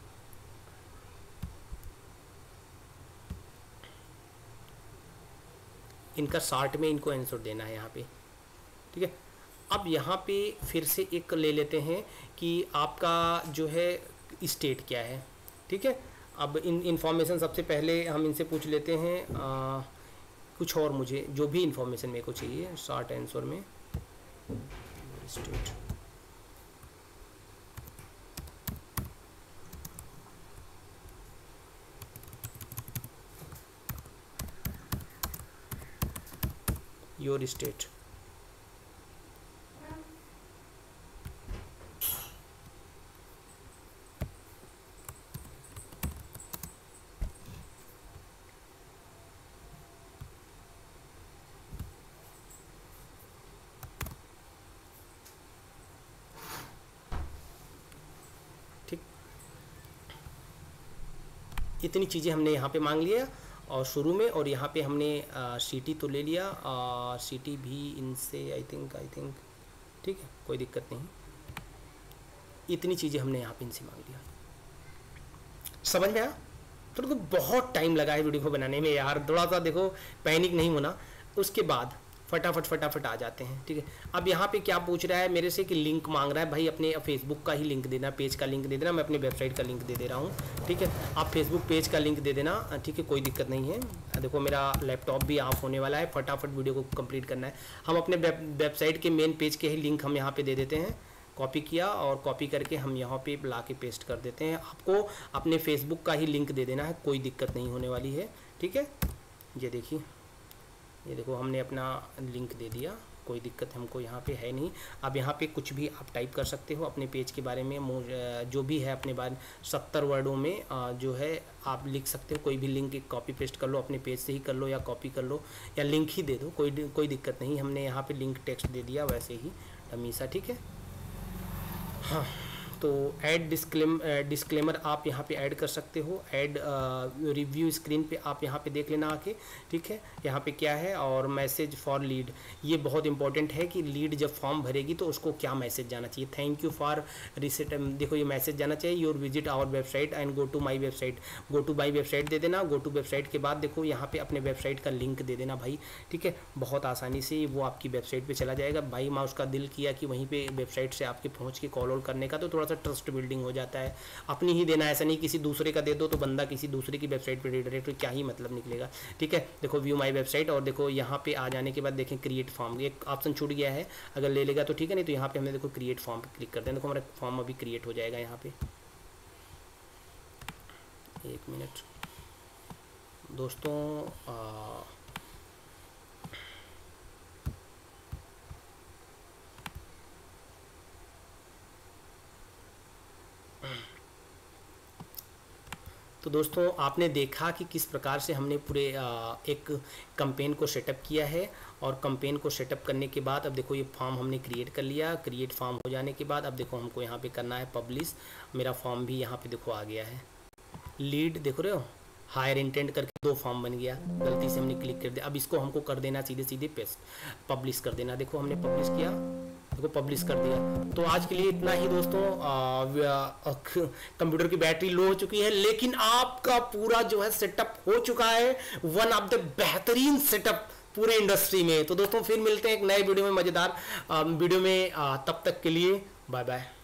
इनका शार्ट में इनको आंसर देना है यहाँ पे, ठीक है। अब यहाँ पे फिर से एक ले लेते हैं कि आपका जो है स्टेट क्या है, ठीक है। अब इन्फॉर्मेशन सबसे पहले हम इनसे पूछ लेते हैं कुछ और, मुझे जो भी इन्फॉर्मेशन मेरे को चाहिए शॉर्ट आंसर में, स्टेट। योर स्टेट, ठीक। इतनी चीज़ें हमने यहाँ पे मांग लिया और शुरू में, और यहाँ पे हमने सिटी तो ले लिया, सिटी भी इनसे आई थिंक ठीक है, कोई दिक्कत नहीं। इतनी चीज़ें हमने यहाँ पे इनसे मांग लिया, समझ में आया। तो बहुत टाइम लगा है वीडियो को बनाने में यार, थोड़ा सा देखो पैनिक नहीं होना, उसके बाद फटाफट आ जाते हैं, ठीक है। अब यहाँ पे क्या पूछ रहा है मेरे से कि लिंक मांग रहा है, भाई अपने फेसबुक का ही लिंक देना, पेज का लिंक दे देना, मैं अपने वेबसाइट का लिंक दे दे रहा हूँ, ठीक है। आप फेसबुक पेज का लिंक दे देना, ठीक है, कोई दिक्कत नहीं है। देखो मेरा लैपटॉप भी ऑफ होने वाला है, फटाफट वीडियो को कंप्लीट करना है। हम अपने वेबसाइट के मेन पेज के ही लिंक हम यहाँ पर दे देते हैं, कॉपी किया और कॉपी करके हम यहाँ पे ला के पेस्ट कर देते हैं। आपको अपने फेसबुक का ही लिंक दे देना है, कोई दिक्कत नहीं होने वाली है, ठीक है। ये देखिए, ये देखो हमने अपना लिंक दे दिया, कोई दिक्कत हमको यहाँ पे है नहीं। अब यहाँ पे कुछ भी आप टाइप कर सकते हो अपने पेज के बारे में, जो भी है अपने बारे 70 वर्डों में जो है आप लिख सकते हो। कोई भी लिंक कॉपी पेस्ट कर लो, अपने पेज से ही कर लो या कॉपी कर लो या लिंक ही दे दो, कोई दिक्कत नहीं। हमने यहाँ पे लिंक टेक्स्ट दे दिया वैसे ही हमेशा, ठीक है। हाँ, तो ऐड डिस्क्लेमर आप यहाँ पे ऐड कर सकते हो। ऐड रिव्यू स्क्रीन पे आप यहाँ पे देख लेना आके, ठीक है। यहाँ पे क्या है, और मैसेज फॉर लीड, ये बहुत इंपॉर्टेंट है कि लीड जब फॉर्म भरेगी तो उसको क्या मैसेज जाना चाहिए। थैंक यू फॉर रिसेट, देखो ये मैसेज जाना चाहिए, your visit our website and go to my website. Go to my website दे देना, गो टू वेबसाइट के बाद देखो यहाँ पे अपने वेबसाइट का लिंक दे देना भाई, ठीक है। बहुत आसानी से वो आपकी वेबसाइट पर चला जाएगा भाई। माउस का दिल किया कि वहीं पर वेबसाइट से आपके पहुँच के कॉल करने का, तो थोड़ा सा ट्रस्ट बिल्डिंग हो जाता है। अपनी ही देना, ऐसा नहीं किसी दूसरे का दे दो तो बंदा किसी दूसरे की वेबसाइट पे रिडायरेक्ट, तो क्या ही मतलब निकलेगा, ठीक है। देखो व्यू माय वेबसाइट, और देखो यहाँ पे आ जाने के बाद देखें क्रिएट फॉर्म, एक ऑप्शन छूट गया है, अगर ले लेगा तो ठीक है, नहीं तो यहाँ पे हमने देखो क्रिएट फॉर्म पे क्लिक करते हैं। देखो हमारा फॉर्म अभी क्रिएट हो जाएगा यहाँ पे। एक मिनट दोस्तों, तो दोस्तों आपने देखा कि किस प्रकार से हमने पूरे एक कैंपेन को सेटअप किया है, और कैंपेन को सेटअप करने के बाद अब देखो ये फॉर्म हमने क्रिएट कर लिया। क्रिएट फॉर्म हो जाने के बाद अब देखो हमको यहाँ पे करना है पब्लिश। मेरा फॉर्म भी यहाँ पे देखो आ गया है। लीड देख रहे हो, हायर इंटेंट करके 2 फॉर्म बन गया, गलती से हमने क्लिक कर दिया। अब इसको हमको कर देना सीधे पेस्ट, पब्लिश कर देना। देखो हमने पब्लिश किया, देखो पब्लिश कर दिया। तो आज के लिए इतना ही दोस्तों। कंप्यूटर की बैटरी लो हो चुकी है, लेकिन आपका पूरा जो है सेटअप हो चुका है, वन ऑफ द बेहतरीन सेटअप पूरे इंडस्ट्री में। तो दोस्तों फिर मिलते हैं एक नए वीडियो में, मजेदार वीडियो में। तब तक के लिए बाय बाय।